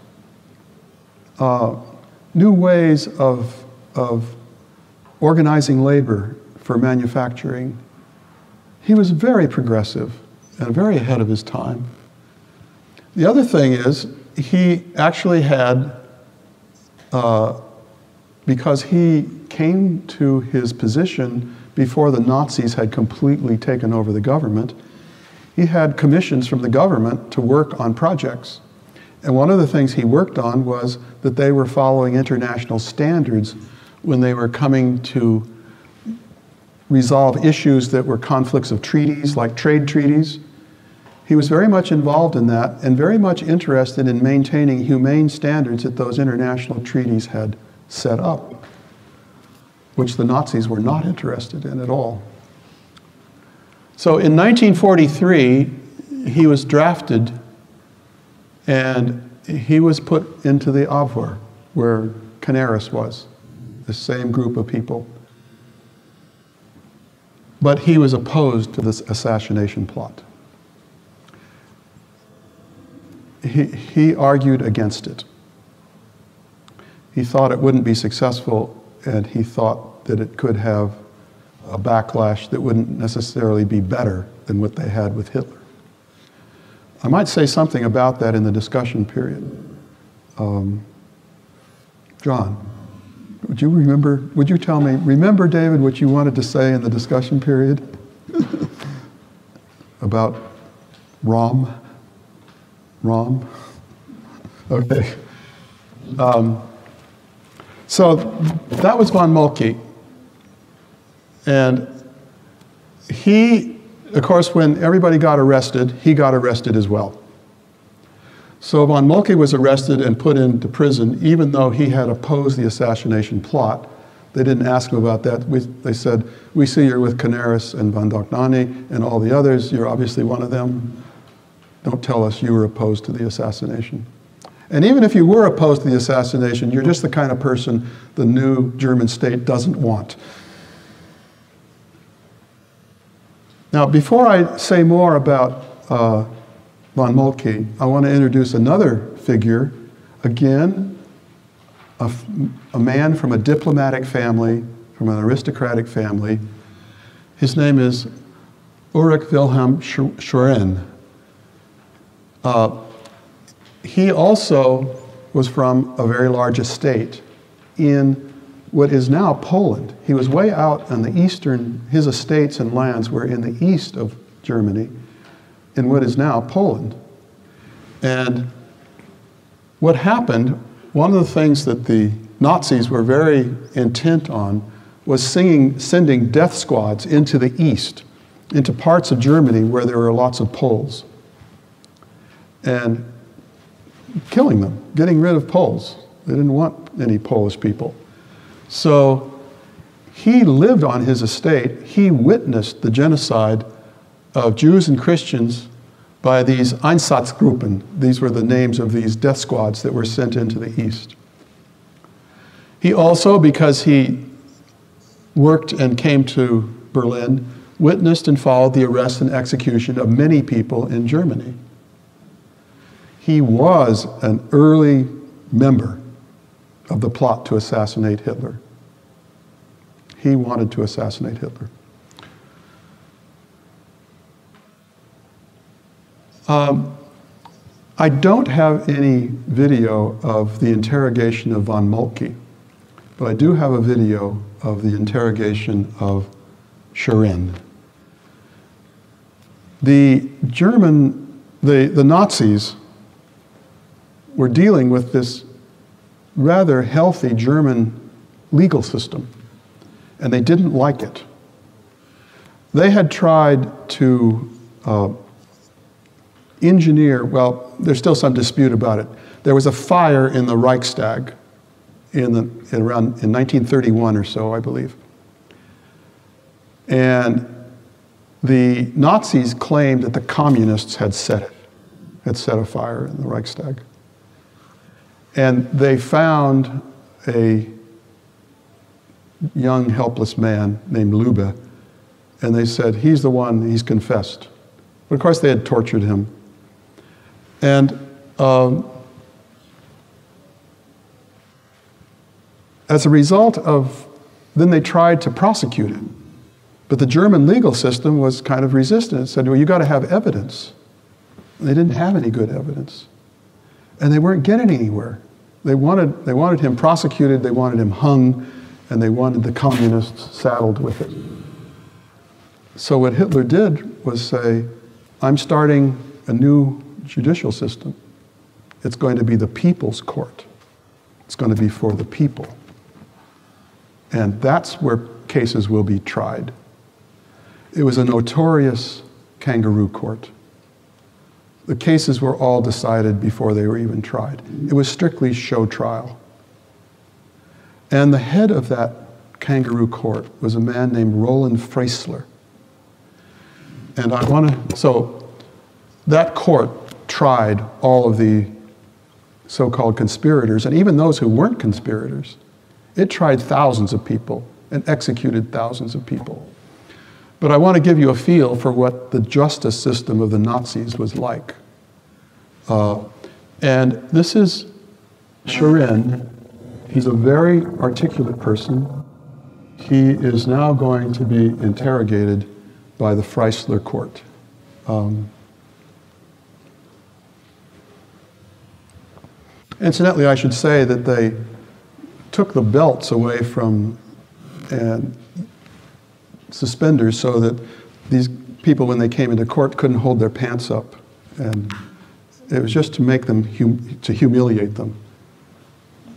uh, new ways of, of organizing labor for manufacturing. He was very progressive and very ahead of his time. The other thing is, he actually had, uh, because he came to his position before the Nazis had completely taken over the government, he had commissions from the government to work on projects. And one of the things he worked on was that they were following international standards when they were coming to resolve issues that were conflicts of treaties, like trade treaties. He was very much involved in that and very much interested in maintaining humane standards that those international treaties had set up, which the Nazis were not interested in at all. So in nineteen forty-three, he was drafted and he was put into the Abwehr, where Canaris was, the same group of people. But he was opposed to this assassination plot. He, he argued against it. He thought it wouldn't be successful, and he thought that it could have a backlash that wouldn't necessarily be better than what they had with Hitler. I might say something about that in the discussion period. Um, John, would you remember, would you tell me, remember, David, what you wanted to say in the discussion period about Rom? Rom? Okay. Um, so that was von Moltke. And he, of course, when everybody got arrested, he got arrested as well. So von Moltke was arrested and put into prison, even though he had opposed the assassination plot. They didn't ask him about that. We, they said, we see you're with Canaris and von Dohnanyi and all the others. You're obviously one of them. Don't tell us you were opposed to the assassination. And even if you were opposed to the assassination, you're just the kind of person the new German state doesn't want. Now, before I say more about uh, von Moltke, I want to introduce another figure, again, a, a man from a diplomatic family, from an aristocratic family. His name is Ulrich Wilhelm Schorin. Uh, he also was from a very large estate in what is now Poland. He was way out on the eastern, his estates and lands were in the east of Germany, in what is now Poland. And what happened, one of the things that the Nazis were very intent on was singing, sending death squads into the east, into parts of Germany where there were lots of Poles, and killing them, getting rid of Poles. They didn't want any Polish people. So he lived on his estate. He witnessed the genocide of Jews and Christians by these Einsatzgruppen. These were the names of these death squads that were sent into the east. He also, because he worked and came to Berlin, witnessed and followed the arrest and execution of many people in Germany. He was an early member of the plot to assassinate Hitler. He wanted to assassinate Hitler. Um, I don't have any video of the interrogation of von Moltke, but I do have a video of the interrogation of Schorin. The German, the, the Nazis were dealing with this rather healthy German legal system, and they didn't like it. They had tried to uh, engineer, well, there's still some dispute about it. There was a fire in the Reichstag in, the, in around in nineteen thirty-one or so, I believe. And the Nazis claimed that the communists had set it, had set a fire in the Reichstag. And they found a young, helpless man named Lube, and they said, he's the one, he's confessed. But of course, they had tortured him. And um, as a result of, then they tried to prosecute him. But the German legal system was kind of resistant. It said, well, you got to have evidence. And they didn't have any good evidence. And they weren't getting anywhere. They wanted, they wanted him prosecuted, they wanted him hung, and they wanted the communists saddled with it. So what Hitler did was say, I'm starting a new judicial system. It's going to be the people's court. It's going to be for the people. And that's where cases will be tried. It was a notorious kangaroo court. The cases were all decided before they were even tried. It was strictly show trial. And the head of that kangaroo court was a man named Roland Freisler. And I want to, so that court tried all of the so-called conspirators, and even those who weren't conspirators. It tried thousands of people and executed thousands of people. But I want to give you a feel for what the justice system of the Nazis was like. Uh, and this is Schorin. He's a very articulate person. He is now going to be interrogated by the Freisler court. Um, incidentally, I should say that they took the belts away from and suspenders so that these people, when they came into court, couldn't hold their pants up. And it was just to make them, hum to humiliate them.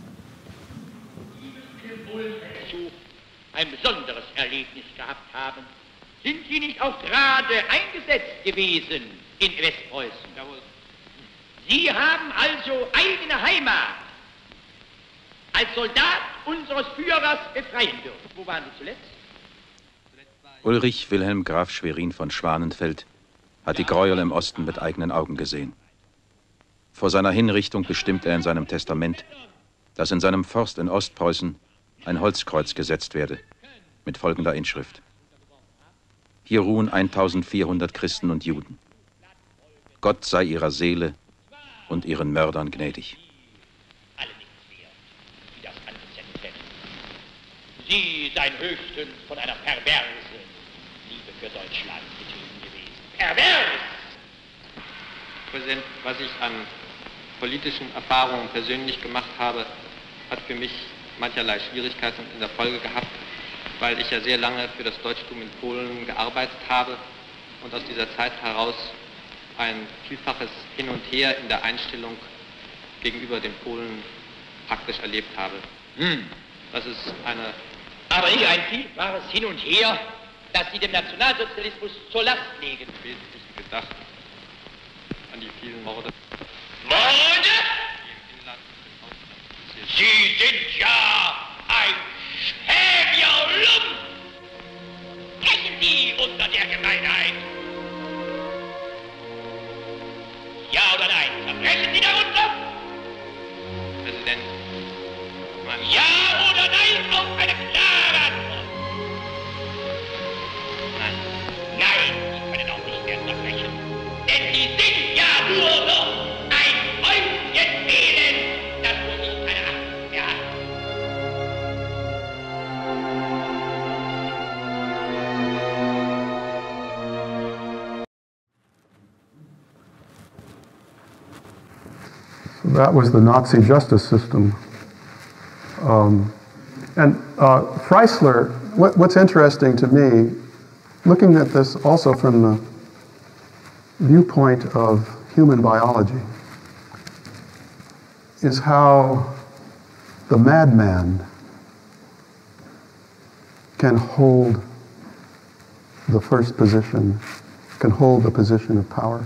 ein besonderes Erlebnis gehabt haben. Sind Sie nicht auch gerade eingesetzt gewesen in Westpreußen? Jawohl. Sie haben also eigene Heimat als Soldat unseres Führers befreien dürfen. Wo waren Sie zuletzt? Ulrich Wilhelm Graf Schwerin von Schwanenfeld hat die Gräuel im Osten mit eigenen Augen gesehen. Vor seiner Hinrichtung bestimmt er in seinem Testament, dass in seinem Forst in Ostpreußen ein Holzkreuz gesetzt werde, mit folgender Inschrift: Hier ruhen eintausendvierhundert Christen und Juden. Gott sei ihrer Seele und ihren Mördern gnädig. Alle nichts wert, die das angesetzt hätten. Sie seien höchstens von einer perversen Liebe für Deutschland getrieben gewesen. Pervers! Präsident, was ich an politischen Erfahrungen persönlich gemacht habe, hat für mich mancherlei Schwierigkeiten in der Folge gehabt, weil ich ja sehr lange für das Deutschtum in Polen gearbeitet habe und aus dieser Zeit heraus ein vielfaches Hin und Her in der Einstellung gegenüber den Polen praktisch erlebt habe. Hm. Das ist eine... Aber nicht ein vielfaches Hin und Her, das Sie dem Nationalsozialismus zur Last legen. Wesentlich gedacht an die vielen Morde. Morde? Die im Inland und im Ausland passiert. Sie sind ja ein schäbiger Lump! Brechen Sie unter der Gemeinheit! Ja oder nein? Verbrechen Sie darunter? Präsident, man... Ja oder nein auf eine klare Antwort? Nein. Nein, Sie können auch nicht mehr verbrechen. Denn Sie sind ja nur noch ein Häufchen Elend, das wohl nicht eine Achtung mehr hat. That was the Nazi justice system. Um, and uh, Freisler, what, what's interesting to me, looking at this also from the viewpoint of human biology, is how the madman can hold the first position, can hold the position of power.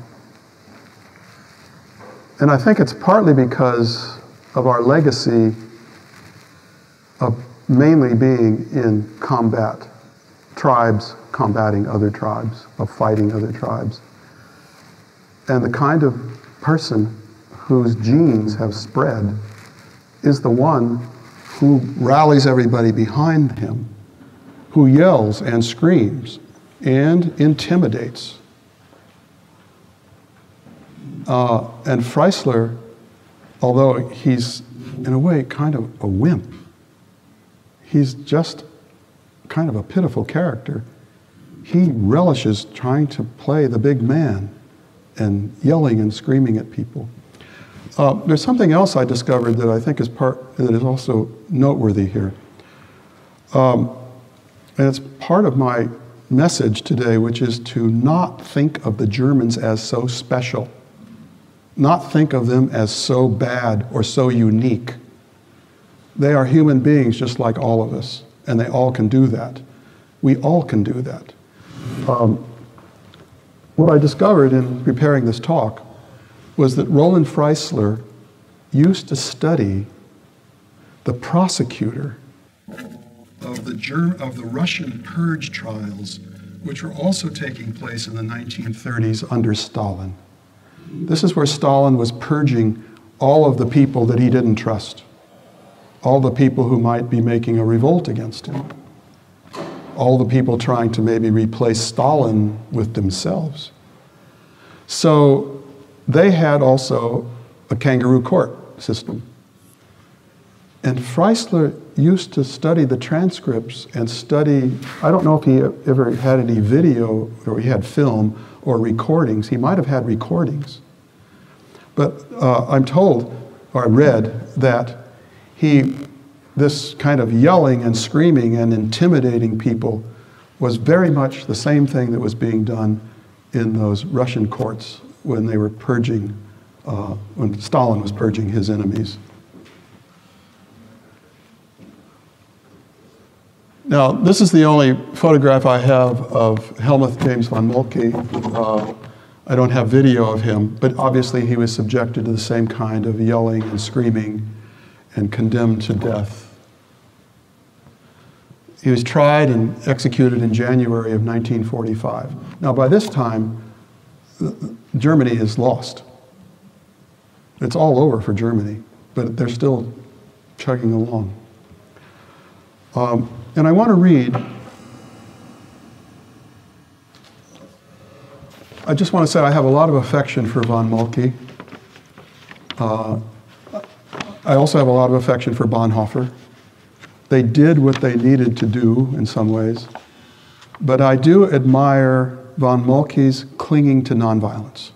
And I think it's partly because of our legacy of mainly being in combat, tribes combating other tribes, of fighting other tribes. And the kind of person whose genes have spread is the one who rallies everybody behind him, who yells and screams and intimidates. Uh, and Freisler, although he's in a way kind of a wimp, he's just kind of a pitiful character. He relishes trying to play the big man and yelling and screaming at people. Uh, there's something else I discovered that I think is part that is also noteworthy here. Um, and it's part of my message today, which is to not think of the Germans as so special. Not think of them as so bad or so unique. They are human beings just like all of us, and they all can do that. We all can do that. Um, what I discovered in preparing this talk was that Roland Freisler used to study the prosecutor of the, Ger- of the Russian purge trials, which were also taking place in the nineteen thirties under Stalin. This is where Stalin was purging all of the people that he didn't trust, all the people who might be making a revolt against him, all the people trying to maybe replace Stalin with themselves. So they had also a kangaroo court system. And Freisler used to study the transcripts and study, I don't know if he ever had any video or he had film or recordings. He might have had recordings. But uh, I'm told, or I read, that he, this kind of yelling and screaming and intimidating people was very much the same thing that was being done in those Russian courts when they were purging, uh, when Stalin was purging his enemies. Now, this is the only photograph I have of Helmuth James von Moltke. Uh, I don't have video of him, but obviously he was subjected to the same kind of yelling and screaming and condemned to death. He was tried and executed in January of nineteen forty-five. Now, by this time, Germany is lost. It's all over for Germany, but they're still chugging along. Um, and I want to read, I just want to say I have a lot of affection for von Moltke. Uh, I also have a lot of affection for Bonhoeffer. They did what they needed to do in some ways, but I do admire von Moltke's clinging to nonviolence.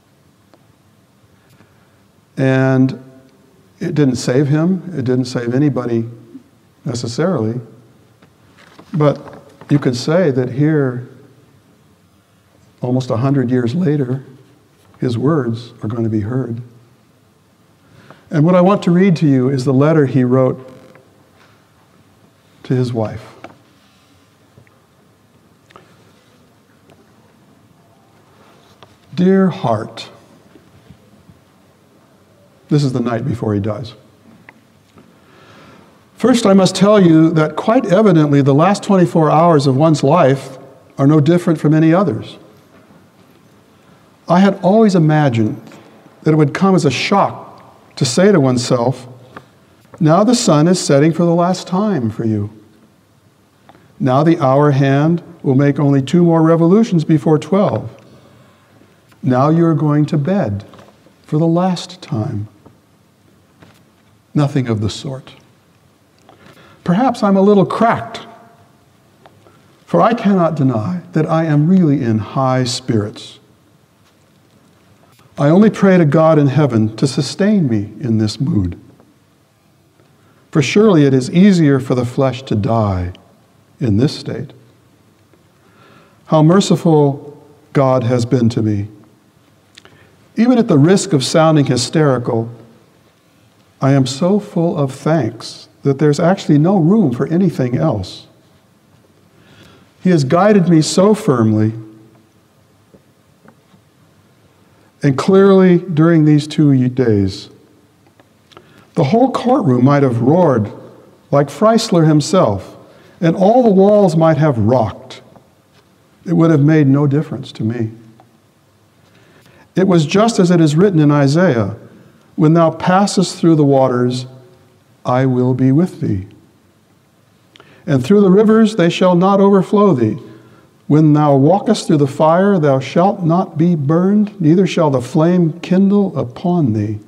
And it didn't save him, it didn't save anybody necessarily, but you could say that here, almost a hundred years later, his words are going to be heard. And what I want to read to you is the letter he wrote to his wife. Dear heart, this is the night before he dies. First, I must tell you that quite evidently the last twenty-four hours of one's life are no different from any others. I had always imagined that it would come as a shock to say to oneself, now the sun is setting for the last time for you. Now the hour hand will make only two more revolutions before twelve. Now you are going to bed for the last time. Nothing of the sort. Perhaps I'm a little cracked, for I cannot deny that I am really in high spirits. I only pray to God in heaven to sustain me in this mood. For surely it is easier for the flesh to die in this state. How merciful God has been to me. Even at the risk of sounding hysterical, I am so full of thanks that there's actually no room for anything else. He has guided me so firmly and clearly during these two days. The whole courtroom might have roared like Freisler himself, and all the walls might have rocked. It would have made no difference to me. It was just as it is written in Isaiah, when thou passest through the waters, I will be with thee. And through the rivers they shall not overflow thee. When thou walkest through the fire, thou shalt not be burned, neither shall the flame kindle upon thee.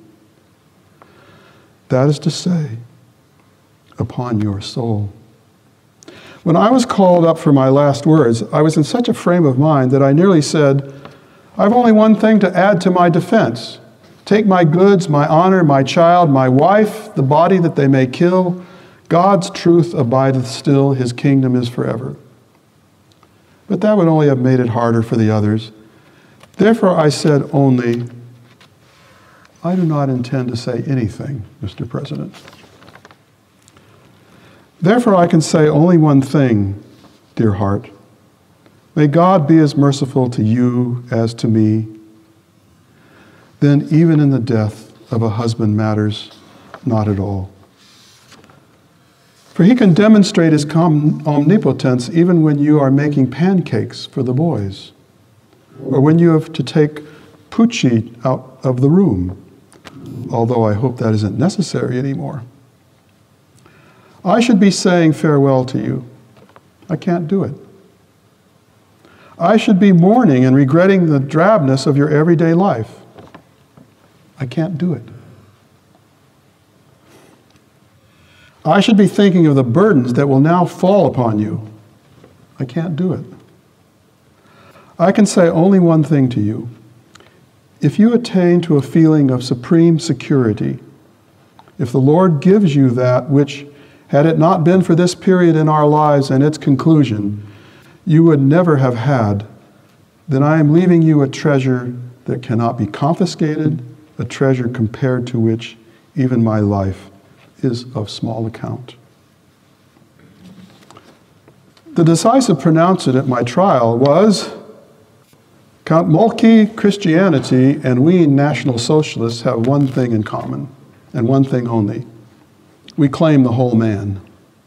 That is to say, upon your soul. When I was called up for my last words, I was in such a frame of mind that I nearly said, I've only one thing to add to my defense. Take my goods, my honor, my child, my wife, the body that they may kill. God's truth abideth still, his kingdom is forever. But that would only have made it harder for the others. Therefore I said only, I do not intend to say anything, Mister President. Therefore I can say only one thing, dear heart. May God be as merciful to you as to me. Then even in the death of a husband matters not at all. For he can demonstrate his omnipotence even when you are making pancakes for the boys, or when you have to take Pucci out of the room, although I hope that isn't necessary anymore. I should be saying farewell to you. I can't do it. I should be mourning and regretting the drabness of your everyday life. I can't do it. I should be thinking of the burdens that will now fall upon you. I can't do it. I can say only one thing to you. If you attain to a feeling of supreme security, if the Lord gives you that which, had it not been for this period in our lives and its conclusion, you would never have had, then I am leaving you a treasure that cannot be confiscated, a treasure compared to which even my life is of small account. The decisive pronouncement at my trial was, Count Moltke Christianity and we National Socialists have one thing in common, and one thing only. We claim the whole man.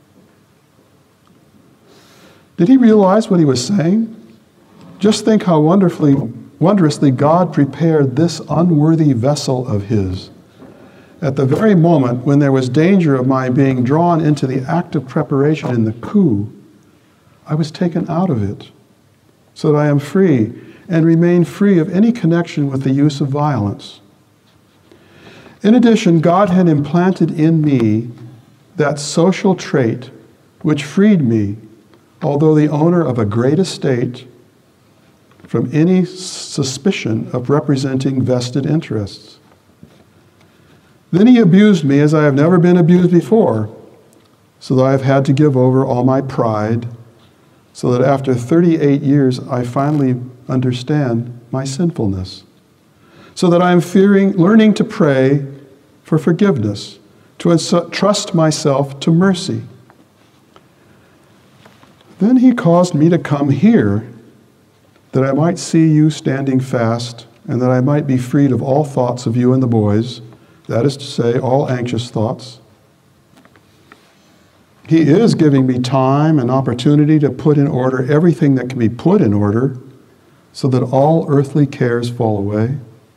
Did he realize what he was saying? Just think how wonderfully, wondrously God prepared this unworthy vessel of his. At the very moment when there was danger of my being drawn into the active preparation in the coup, I was taken out of it, so that I am free and remain free of any connection with the use of violence. In addition, God had implanted in me that social trait which freed me, although the owner of a great estate, from any suspicion of representing vested interests. Then he abused me as I have never been abused before, so that I have had to give over all my pride, so that after thirty-eight years I finally understand my sinfulness, so that I am fearing, learning to pray for forgiveness, to entrust myself to mercy. Then he caused me to come here, that I might see you standing fast, and that I might be freed of all thoughts of you and the boys, that is to say, all anxious thoughts. He is giving me time and opportunity to put in order everything that can be put in order, so that all earthly cares fall away.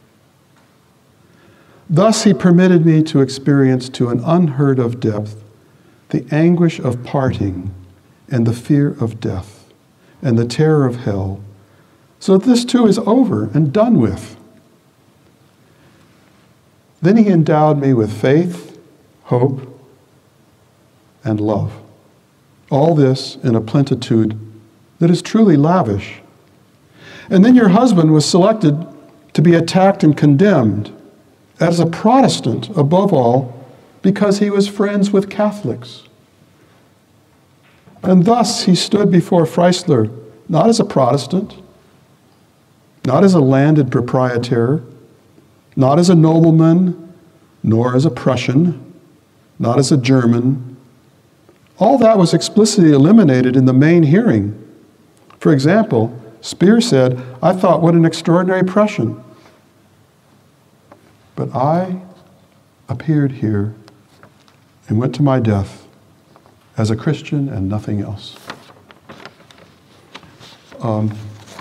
Thus he permitted me to experience to an unheard of depth the anguish of parting and the fear of death and the terror of hell, so that this too is over and done with. Then he endowed me with faith, hope, and love. All this in a plenitude that is truly lavish. And then your husband was selected to be attacked and condemned as a Protestant, above all, because he was friends with Catholics. And thus he stood before Freisler, not as a Protestant, not as a landed proprietor, not as a nobleman, nor as a Prussian, not as a German. All that was explicitly eliminated in the main hearing. For example, Speer said, I thought, what an extraordinary Prussian. But I appeared here and went to my death as a Christian and nothing else. Um,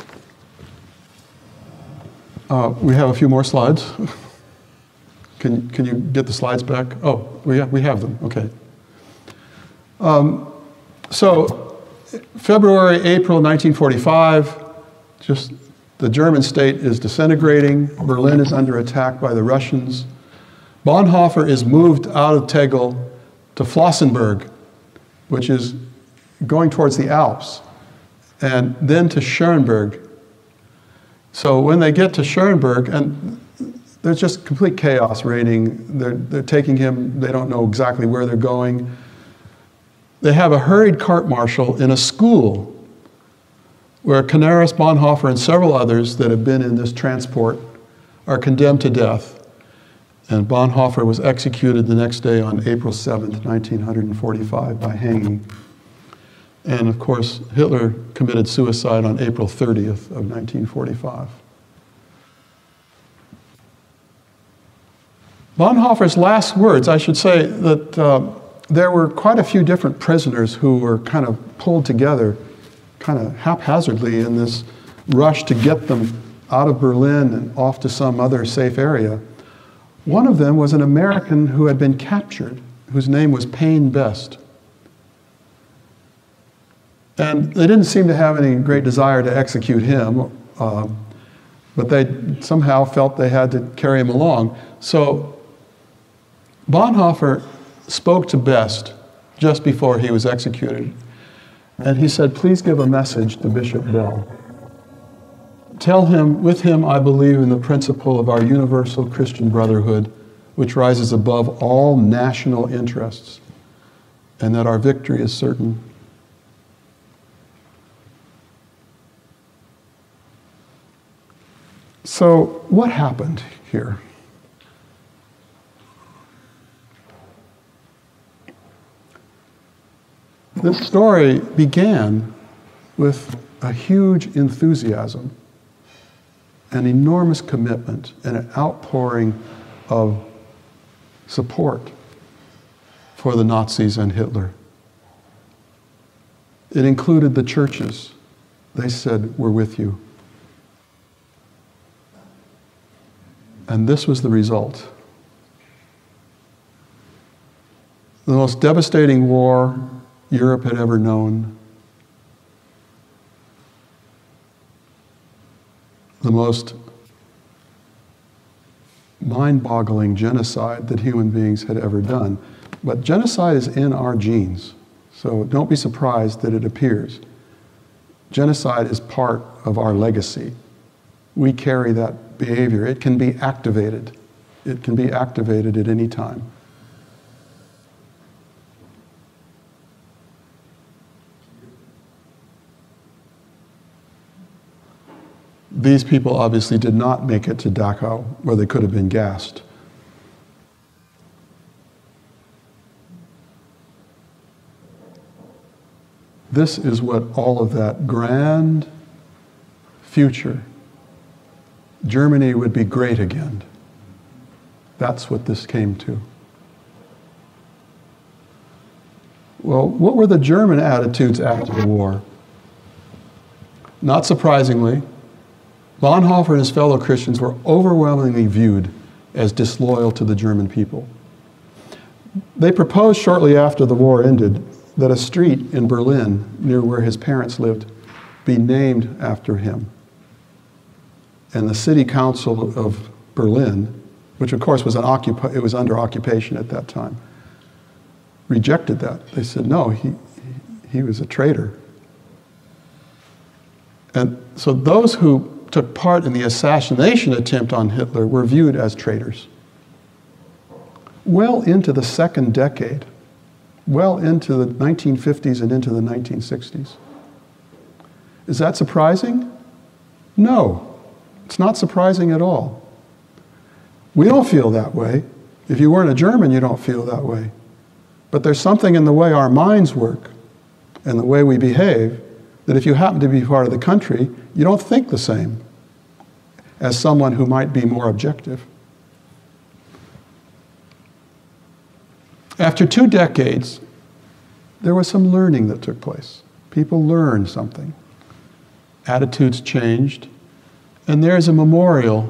uh, we have a few more slides. Can, can you get the slides back? Oh, we have, we have them, okay. Um, so, February, April nineteen forty-five, just the German state is disintegrating. Berlin is under attack by the Russians. Bonhoeffer is moved out of Tegel to Flossenburg, which is going towards the Alps, and then to Schoenberg. So when they get to Schoenberg, and there's just complete chaos reigning. They're, they're taking him, they don't know exactly where they're going. They have a hurried court martial in a school where Canaris, Bonhoeffer, and several others that have been in this transport are condemned to death. And Bonhoeffer was executed the next day on April seventh, nineteen forty-five, by hanging. And of course, Hitler committed suicide on April thirtieth of nineteen forty-five. Bonhoeffer's last words, I should say that uh, there were quite a few different prisoners who were kind of pulled together kind of haphazardly in this rush to get them out of Berlin and off to some other safe area. One of them was an American who had been captured, whose name was Payne Best. And they didn't seem to have any great desire to execute him, uh, but they somehow felt they had to carry him along. So Bonhoeffer spoke to Best just before he was executed. And he said, please give a message to Bishop Bell. Tell him, with him I believe in the principle of our universal Christian brotherhood, which rises above all national interests, and that our victory is certain. So what happened here? This story began with a huge enthusiasm, an enormous commitment, and an outpouring of support for the Nazis and Hitler. It included the churches. They said, "We're with you." And this was the result. The most devastating war Europe had ever known. The most mind-boggling genocide that human beings had ever done. But genocide is in our genes, so don't be surprised that it appears. Genocide is part of our legacy. We carry that behavior. It can be activated. It can be activated at any time. These people obviously did not make it to Dachau, where they could have been gassed. This is what all of that grand future, Germany would be great again. That's what this came to. Well, what were the German attitudes after the war? Not surprisingly, Bonhoeffer and his fellow Christians were overwhelmingly viewed as disloyal to the German people. They proposed shortly after the war ended that a street in Berlin, near where his parents lived, be named after him. And the city council of Berlin, which of course was, an occup- it was under occupation at that time, rejected that. They said, no, he, he was a traitor. And so those who took part in the assassination attempt on Hitler were viewed as traitors. Well into the second decade, well into the nineteen fifties and into the nineteen sixties. Is that surprising? No, it's not surprising at all. We don't feel that way. If you weren't a German, you don't feel that way. But there's something in the way our minds work and the way we behave that if you happen to be part of the country, you don't think the same as someone who might be more objective. After two decades, there was some learning that took place. People learned something. Attitudes changed. And there's a memorial,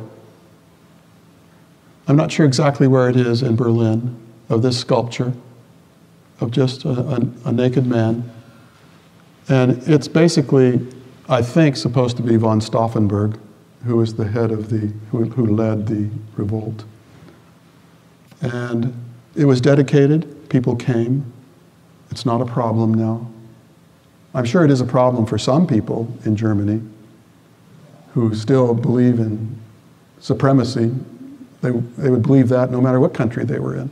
I'm not sure exactly where it is in Berlin, of this sculpture, of just a, a, a naked man. And it's basically, I think, supposed to be von Stauffenberg, who was the head of the, who, who led the revolt. And it was dedicated, people came. It's not a problem now. I'm sure it is a problem for some people in Germany who still believe in supremacy. They, they would believe that no matter what country they were in.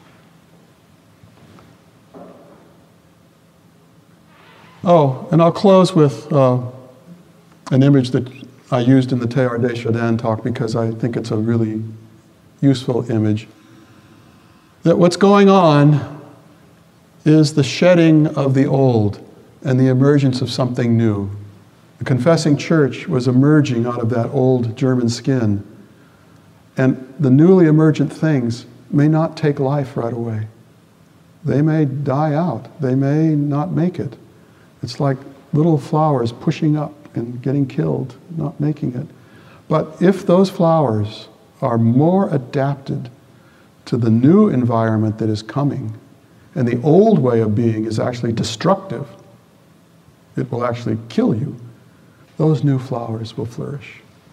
Oh, and I'll close with uh, an image that I used in the Teilhard de Chardin talk because I think it's a really useful image. That what's going on is the shedding of the old and the emergence of something new. The confessing church was emerging out of that old German skin. And the newly emergent things may not take life right away. They may die out. They may not make it. It's like little flowers pushing up and getting killed, not making it. But if those flowers are more adapted to the new environment that is coming, and the old way of being is actually destructive, it will actually kill you, those new flowers will flourish.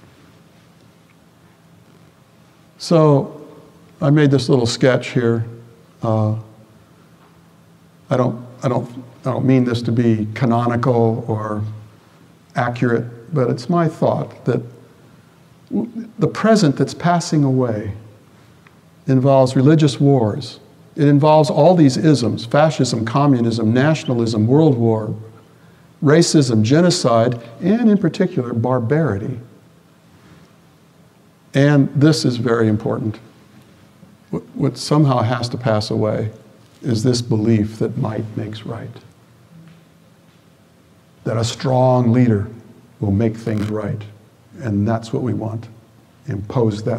So I made this little sketch here. Uh, I don't, I don't, I don't mean this to be canonical or accurate, but it's my thought that the present that's passing away involves religious wars. It involves all these isms: fascism, communism, nationalism, world war, racism, genocide, and in particular, barbarity. And this is very important. What, what somehow has to pass away is this belief that might makes right. that a strong leader will make things right. And that's what we want. Impose that.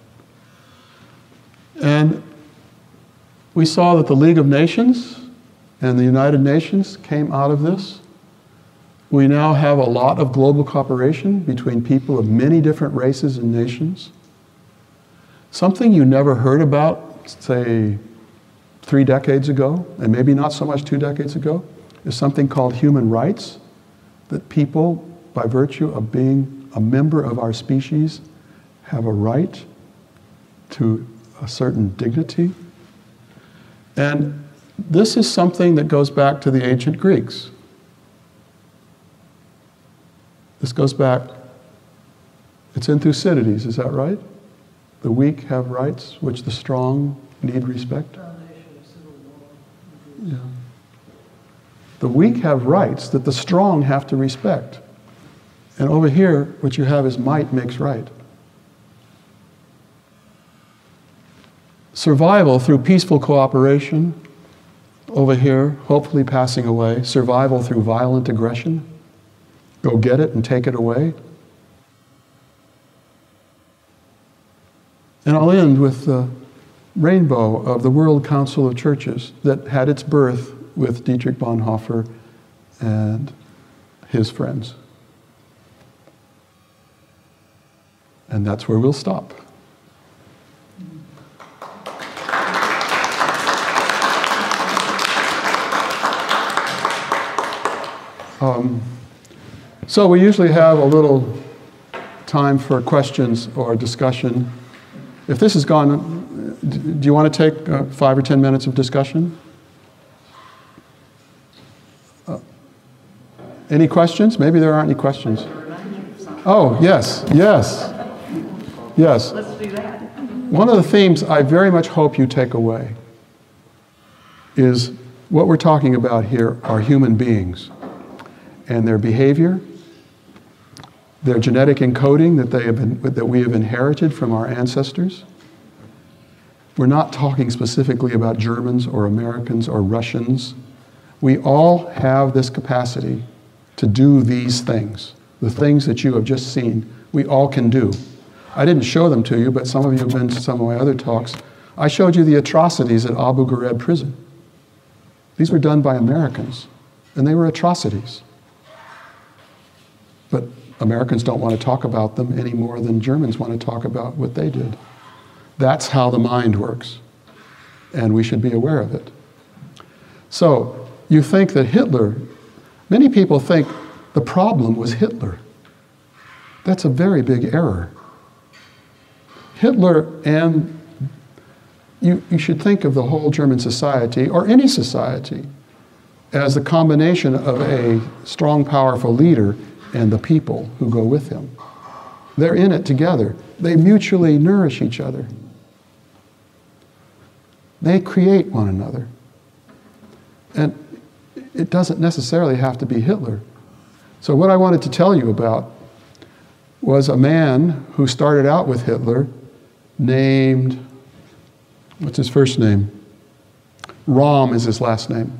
And we saw that the League of Nations and the United Nations came out of this. We now have a lot of global cooperation between people of many different races and nations. Something you never heard about, say, three decades ago, and maybe not so much two decades ago, is something called human rights, that people, by virtue of being a member of our species, have a right to a certain dignity. And this is something that goes back to the ancient Greeks. This goes back, it's in Thucydides, is that right? The weak have rights, which the strong need respect. Yeah. The weak have rights that the strong have to respect. And over here, what you have is might makes right. Survival through peaceful cooperation, over here, hopefully passing away. Survival through violent aggression. Go get it and take it away. And I'll end with the rainbow of the World Council of Churches that had its birth with Dietrich Bonhoeffer and his friends. And that's where we'll stop. Um, so we usually have a little time for questions or discussion. If this has gone, do you want to take uh, five or ten minutes of discussion? Uh, any questions? Maybe there aren't any questions. Oh, yes, yes, yes. Let's do that. One of the themes I very much hope you take away is what we're talking about here are human beings and their behavior, their genetic encoding that, they have been, that we have inherited from our ancestors. We're not talking specifically about Germans or Americans or Russians. We all have this capacity to do these things. The things that you have just seen, we all can do. I didn't show them to you, but some of you have been to some of my other talks. I showed you the atrocities at Abu Ghraib prison. These were done by Americans, and they were atrocities. But Americans don't want to talk about them any more than Germans want to talk about what they did. That's how the mind works, and we should be aware of it. So, you think that Hitler, many people think the problem was Hitler. That's a very big error. Hitler and, you, you should think of the whole German society, or any society, as the combination of a strong, powerful leader and the people who go with him. They're in it together. They mutually nourish each other. They create one another. And it doesn't necessarily have to be Hitler. So what I wanted to tell you about was a man who started out with Hitler named, what's his first name? Rahm is his last name.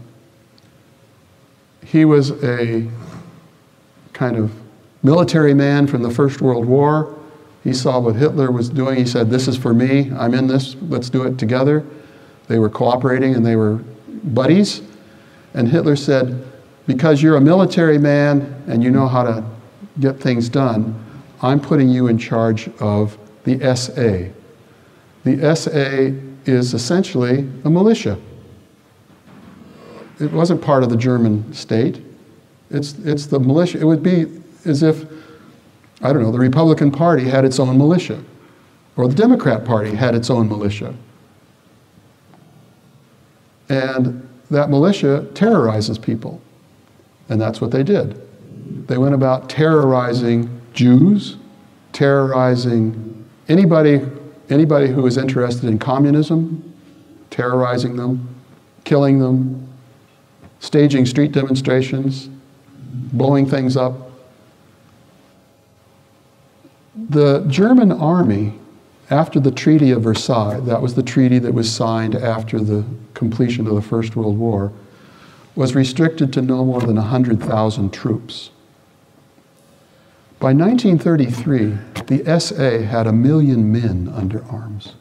He was a kind of military man from the First World War. He saw what Hitler was doing. He said, this is for me. I'm in this. Let's do it together. They were cooperating and they were buddies. And Hitler said, because you're a military man and you know how to get things done, I'm putting you in charge of the S A. The S A is essentially a militia. It wasn't part of the German state. It's, it's the militia. It would be as if, I don't know, the Republican Party had its own militia, or the Democrat Party had its own militia. And that militia terrorizes people. And that's what they did. They went about terrorizing Jews, terrorizing anybody, anybody who was interested in communism, terrorizing them, killing them, staging street demonstrations, blowing things up. The German army, after the Treaty of Versailles, that was the treaty that was signed after the completion of the First World War, was restricted to no more than one hundred thousand troops. By nineteen thirty-three, the S A had a million men under arms.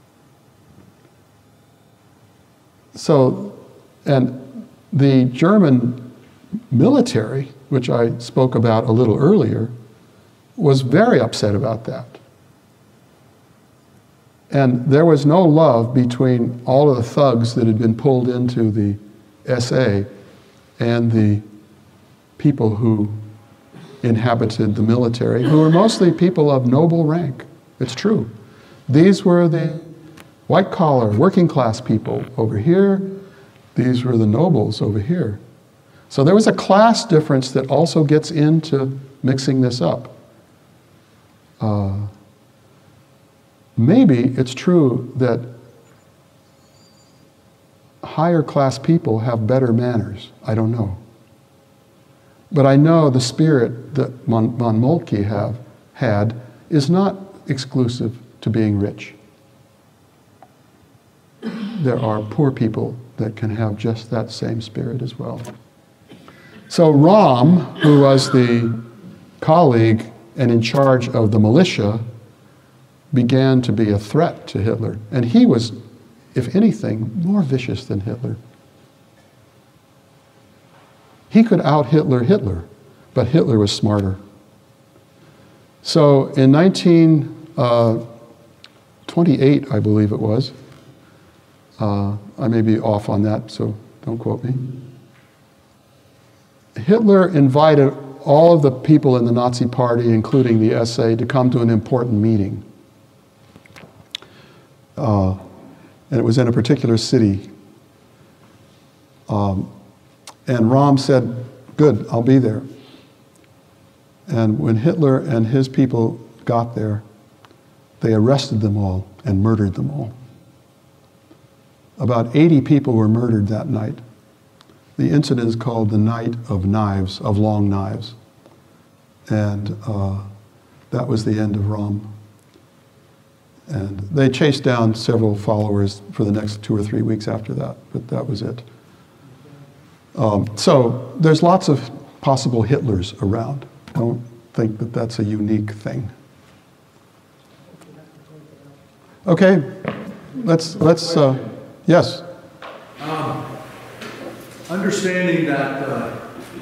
So, and the German military, which I spoke about a little earlier, was very upset about that. And there was no love between all of the thugs that had been pulled into the S A and the people who inhabited the military, who were mostly people of noble rank. It's true. These were the white-collar, working-class people over here. These were the nobles over here. So there was a class difference that also gets into mixing this up. Uh, maybe it's true that higher class people have better manners. I don't know. But I know the spirit that von, von Moltke have had is not exclusive to being rich. There are poor people that can have just that same spirit as well. So Rahm, who was the colleague and in charge of the militia, began to be a threat to Hitler. And he was, if anything, more vicious than Hitler. He could out-Hitler Hitler, but Hitler was smarter. So in nineteen twenty-eight, I believe it was, uh, I may be off on that, so don't quote me. Hitler invited all of the people in the Nazi Party, including the S A, to come to an important meeting. Uh, and it was in a particular city. Um, and Rahm said, good, I'll be there. And when Hitler and his people got there, they arrested them all and murdered them all. About eighty people were murdered that night. The incident is called the Night of Knives, of Long Knives. And uh, that was the end of Rahm. And they chased down several followers for the next two or three weeks after that, but that was it. Um, so there's lots of possible Hitlers around. I don't think that that's a unique thing. Okay, let's, let's uh, yes? Um, understanding that uh,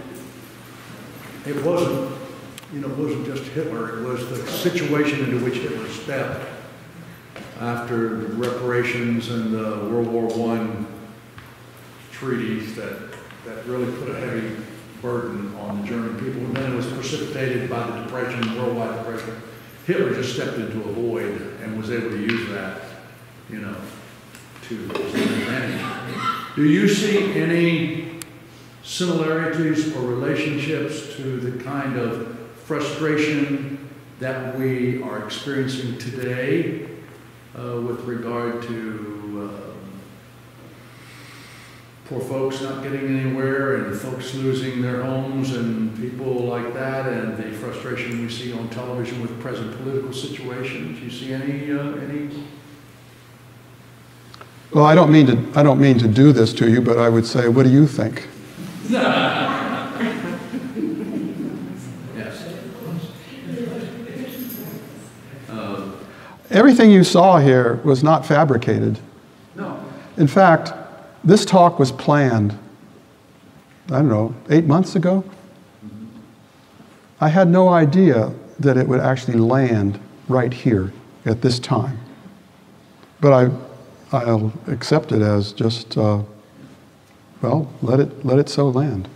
it wasn't, you know, it wasn't just Hitler, it was the situation into which Hitler stepped after the reparations and the World War One treaties that, that really put a heavy burden on the German people. And then it was precipitated by the Depression, worldwide depression. Hitler just stepped into a void and was able to use that, you know, to his advantage. Do you see any similarities or relationships to the kind of frustration that we are experiencing today uh, with regard to uh, poor folks not getting anywhere and folks losing their homes and people like that, and the frustration we see on television with present political situations? Do you see any uh, any? Well, I don't mean to I don't mean to do this to you, but I would say, what do you think? Yes. Uh, Everything you saw here was not fabricated. no. In fact, this talk was planned, I don't know, eight months ago. I had no idea that it would actually land right here at this time. But I, I'll accept it as just, uh, well, let it, let it so land.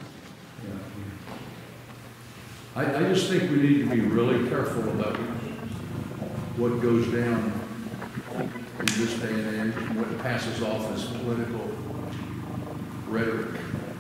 I, I just think we need to be really careful about what goes down in this day and age and what passes off as political rhetoric.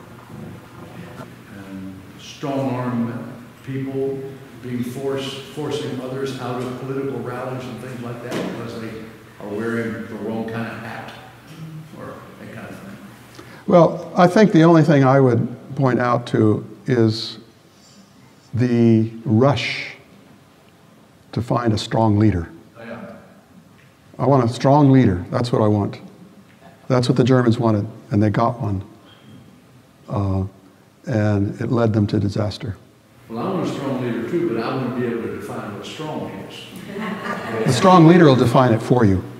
And strong-arm people being forced, forcing others out of political rallies and things like that because they are wearing the wrong kind of hat or that kind of thing. Well, I think the only thing I would point out to is the rush to find a strong leader. Yeah. I want a strong leader. That's what I want. That's what the Germans wanted, and they got one. uh, and it led them to disaster. Well, I want a strong leader too, but I wouldn't be able to define what strong is. The strong leader will define it for you.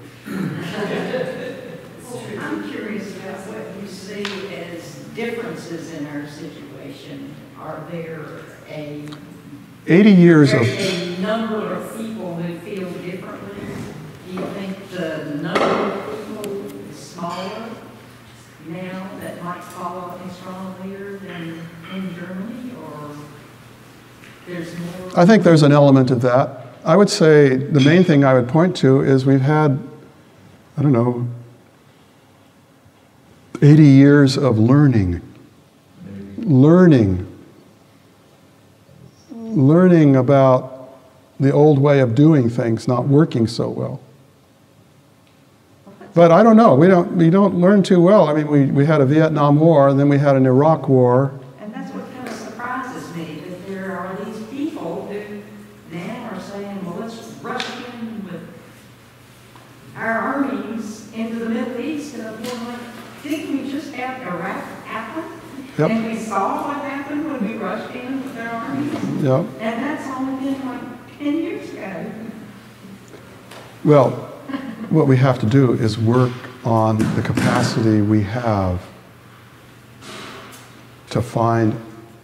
I'm curious about what you see as differences in our situation. Are there a eighty years of a number of people who feel differently? Do you think the number of people is smaller now that might follow a strong leader than in Germany, or there's more? I think there's an element of that. I would say the main thing I would point to is we've had, I don't know, eighty years of learning. Learning. Learning about the old way of doing things not working so well. But I don't know, we don't, we don't learn too well. I mean, we, we had a Vietnam War, and then we had an Iraq War. And that's what kind of surprises me, that there are these people who now are saying, well, let's rush in with our armies into the Middle East. And I'm going like, didn't we just have Iraq happen? Yep. And we saw what happened when we rushed in with our armies? Yep. And that's only been like ten years ago. Well, what we have to do is work on the capacity we have to find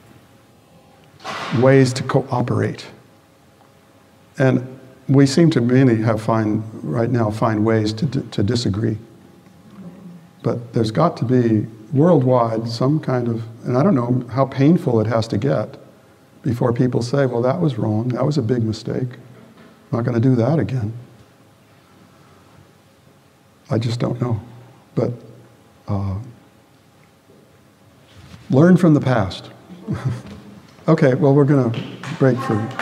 ways to cooperate. And we seem to really have find, right now, find ways to, to disagree. But there's got to be worldwide some kind of, and I don't know how painful it has to get before people say, well, that was wrong, that was a big mistake, I'm not going to do that again. I just don't know. But uh, learn from the past. Okay, well, we're going to break for...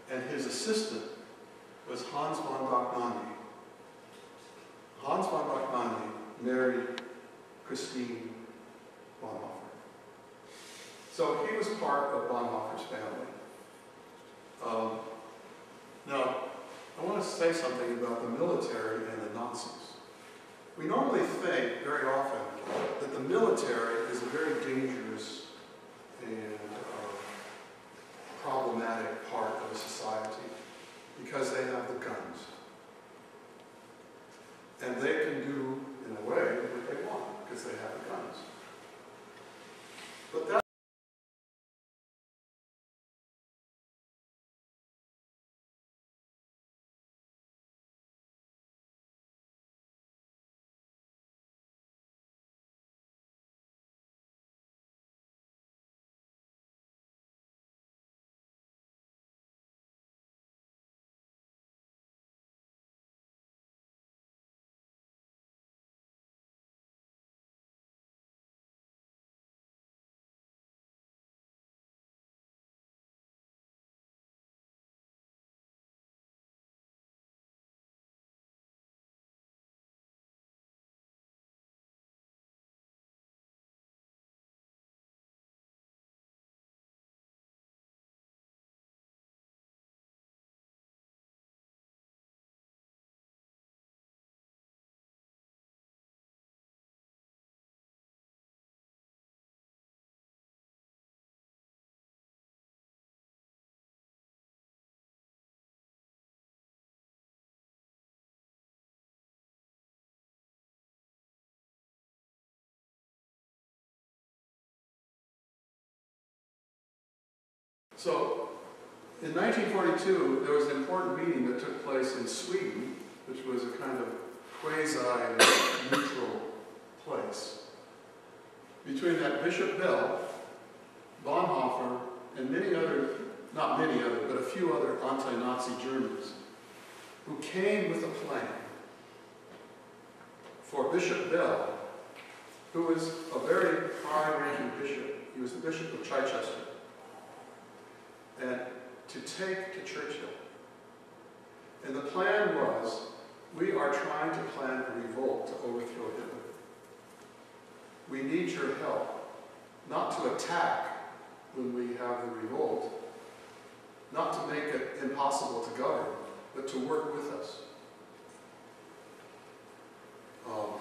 and his assistant was Hans von Dohnanyi. Hans von Dohnanyi married Christine Bonhoeffer. So he was part of Bonhoeffer's family. Um, now, I want to say something about the military and the Nazis. We normally think very often that the military is a very dangerous and uh, problematic part of a society because they have the guns. And they can do, in a way, what they want because they have the guns. But that So, in nineteen forty-two, there was an important meeting that took place in Sweden, which was a kind of quasi-neutral place, between that Bishop Bell, Bonhoeffer, and many other, not many other, but a few other anti-Nazi Germans, who came with a plan for Bishop Bell, who was a very high-ranking bishop. He was the Bishop of Chichester. And to take to Churchill. And the plan was, we are trying to plan a revolt to overthrow Hitler. We need your help, not to attack when we have the revolt, not to make it impossible to govern, but to work with us. Um,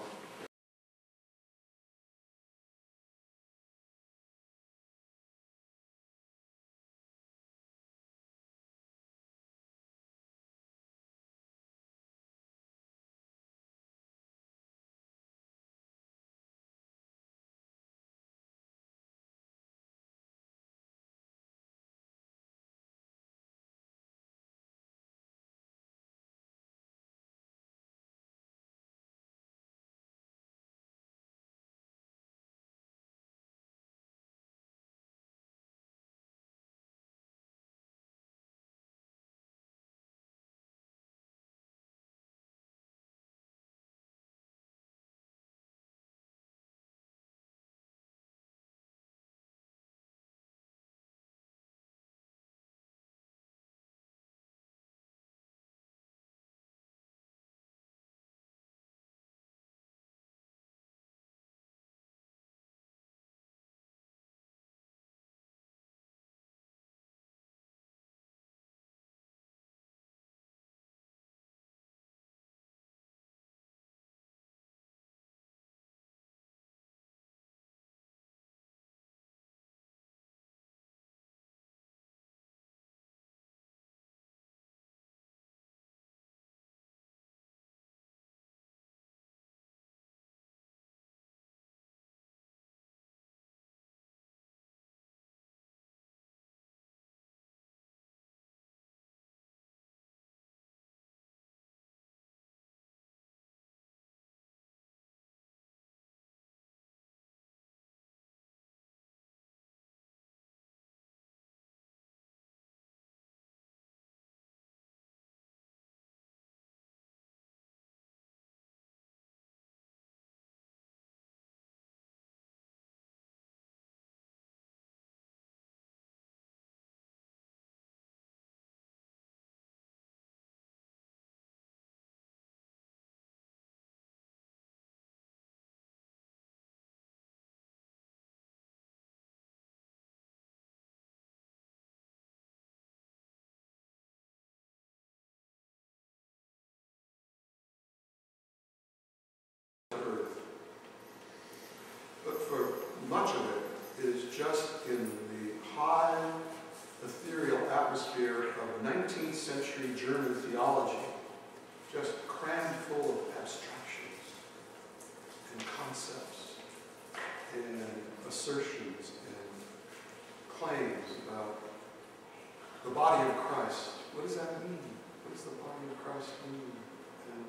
century German theology, just crammed full of abstractions and concepts and assertions and claims about the body of Christ. What does that mean? What does the body of Christ mean? And,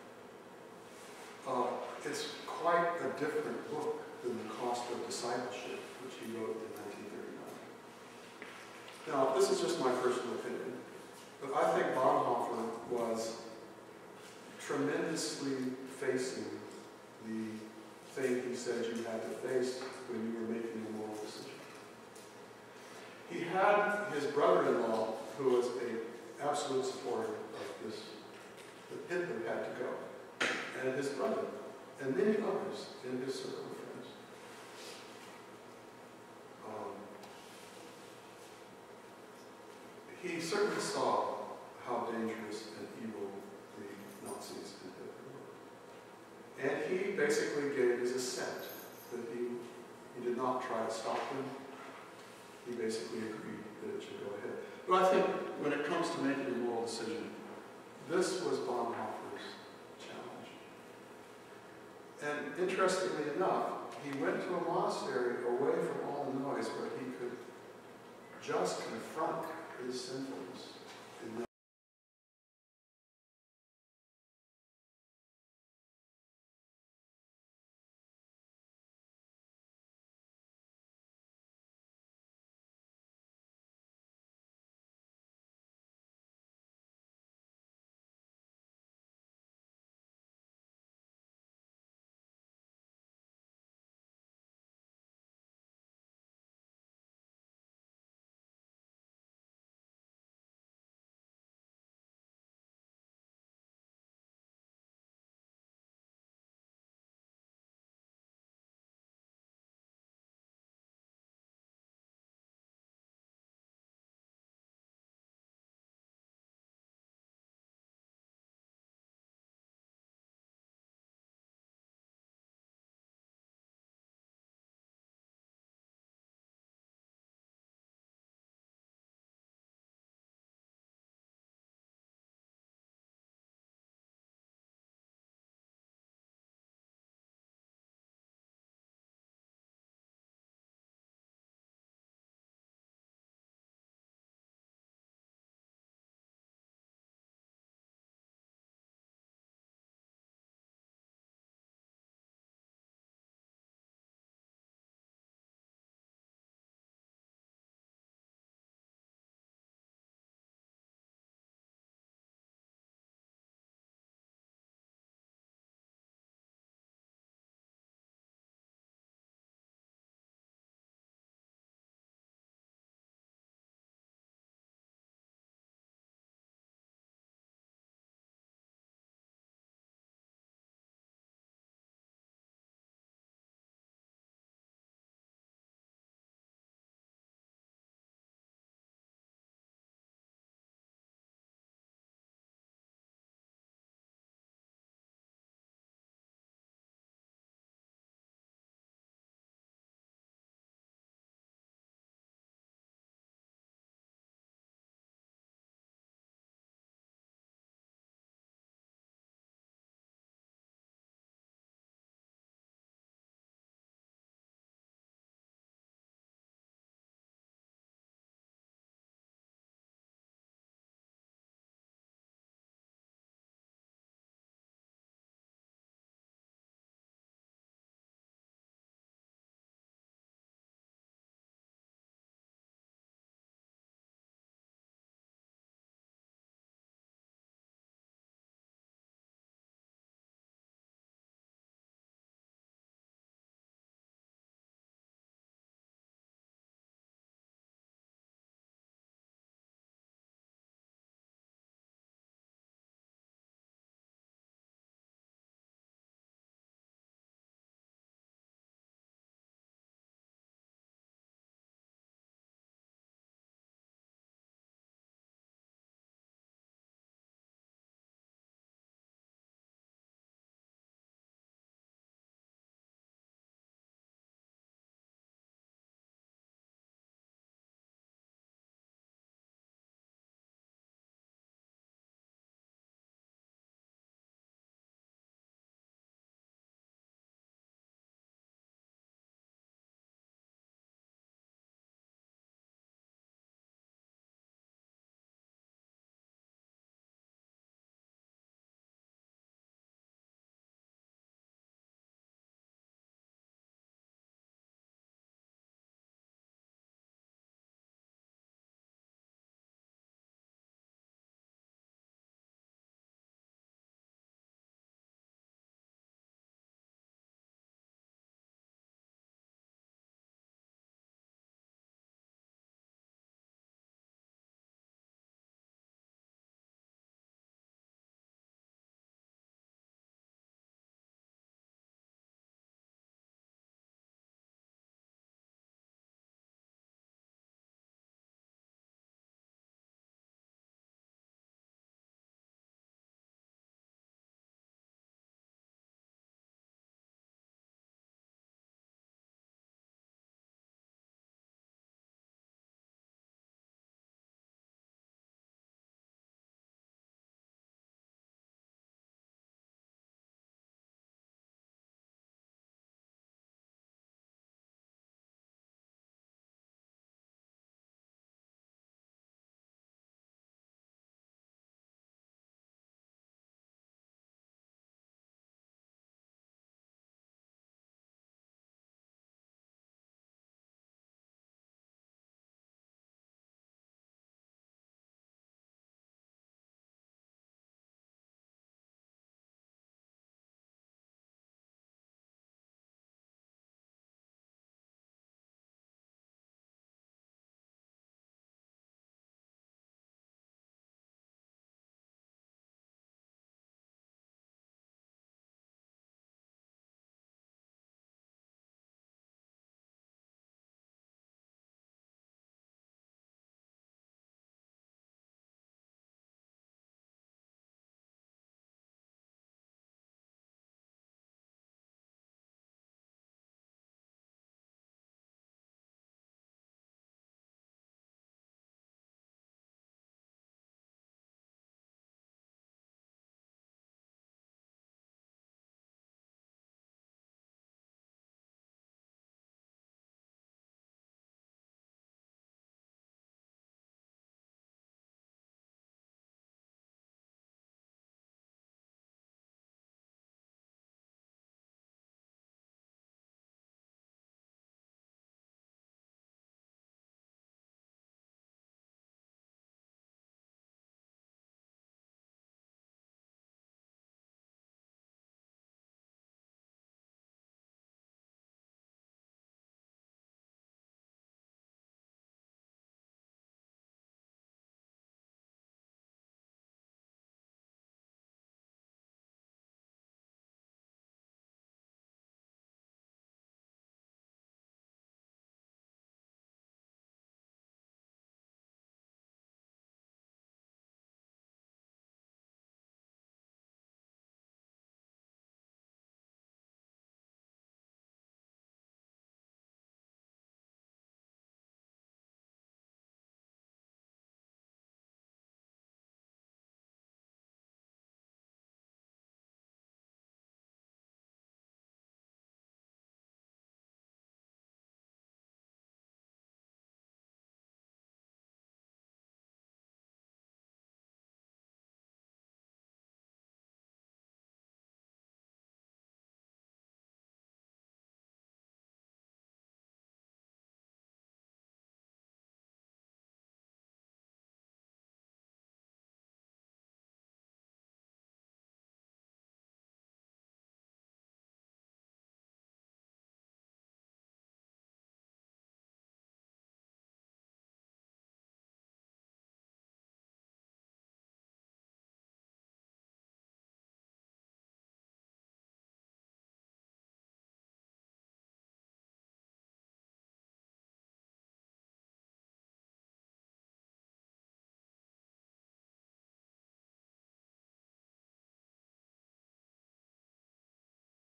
uh, it's quite a different book than The Cost of Discipleship, which he wrote in nineteen thirty-nine. Now, this is just my personal opinion, but I think Bonhoeffer was tremendously facing the thing he said you had to face when you were making a moral decision. He had his brother-in-law, who was an absolute supporter of this, that Hitler had to go, and his brother, and many others in his circle of friends. Um, he certainly saw how dangerous and evil the Nazis and Hitler were. And he basically gave his assent that he, he did not try to stop them. He basically agreed that it should go ahead. But I think when it comes to making a moral decision, this was Bonhoeffer's challenge. And interestingly enough, he went to a monastery away from all the noise where he could just confront his sinfulness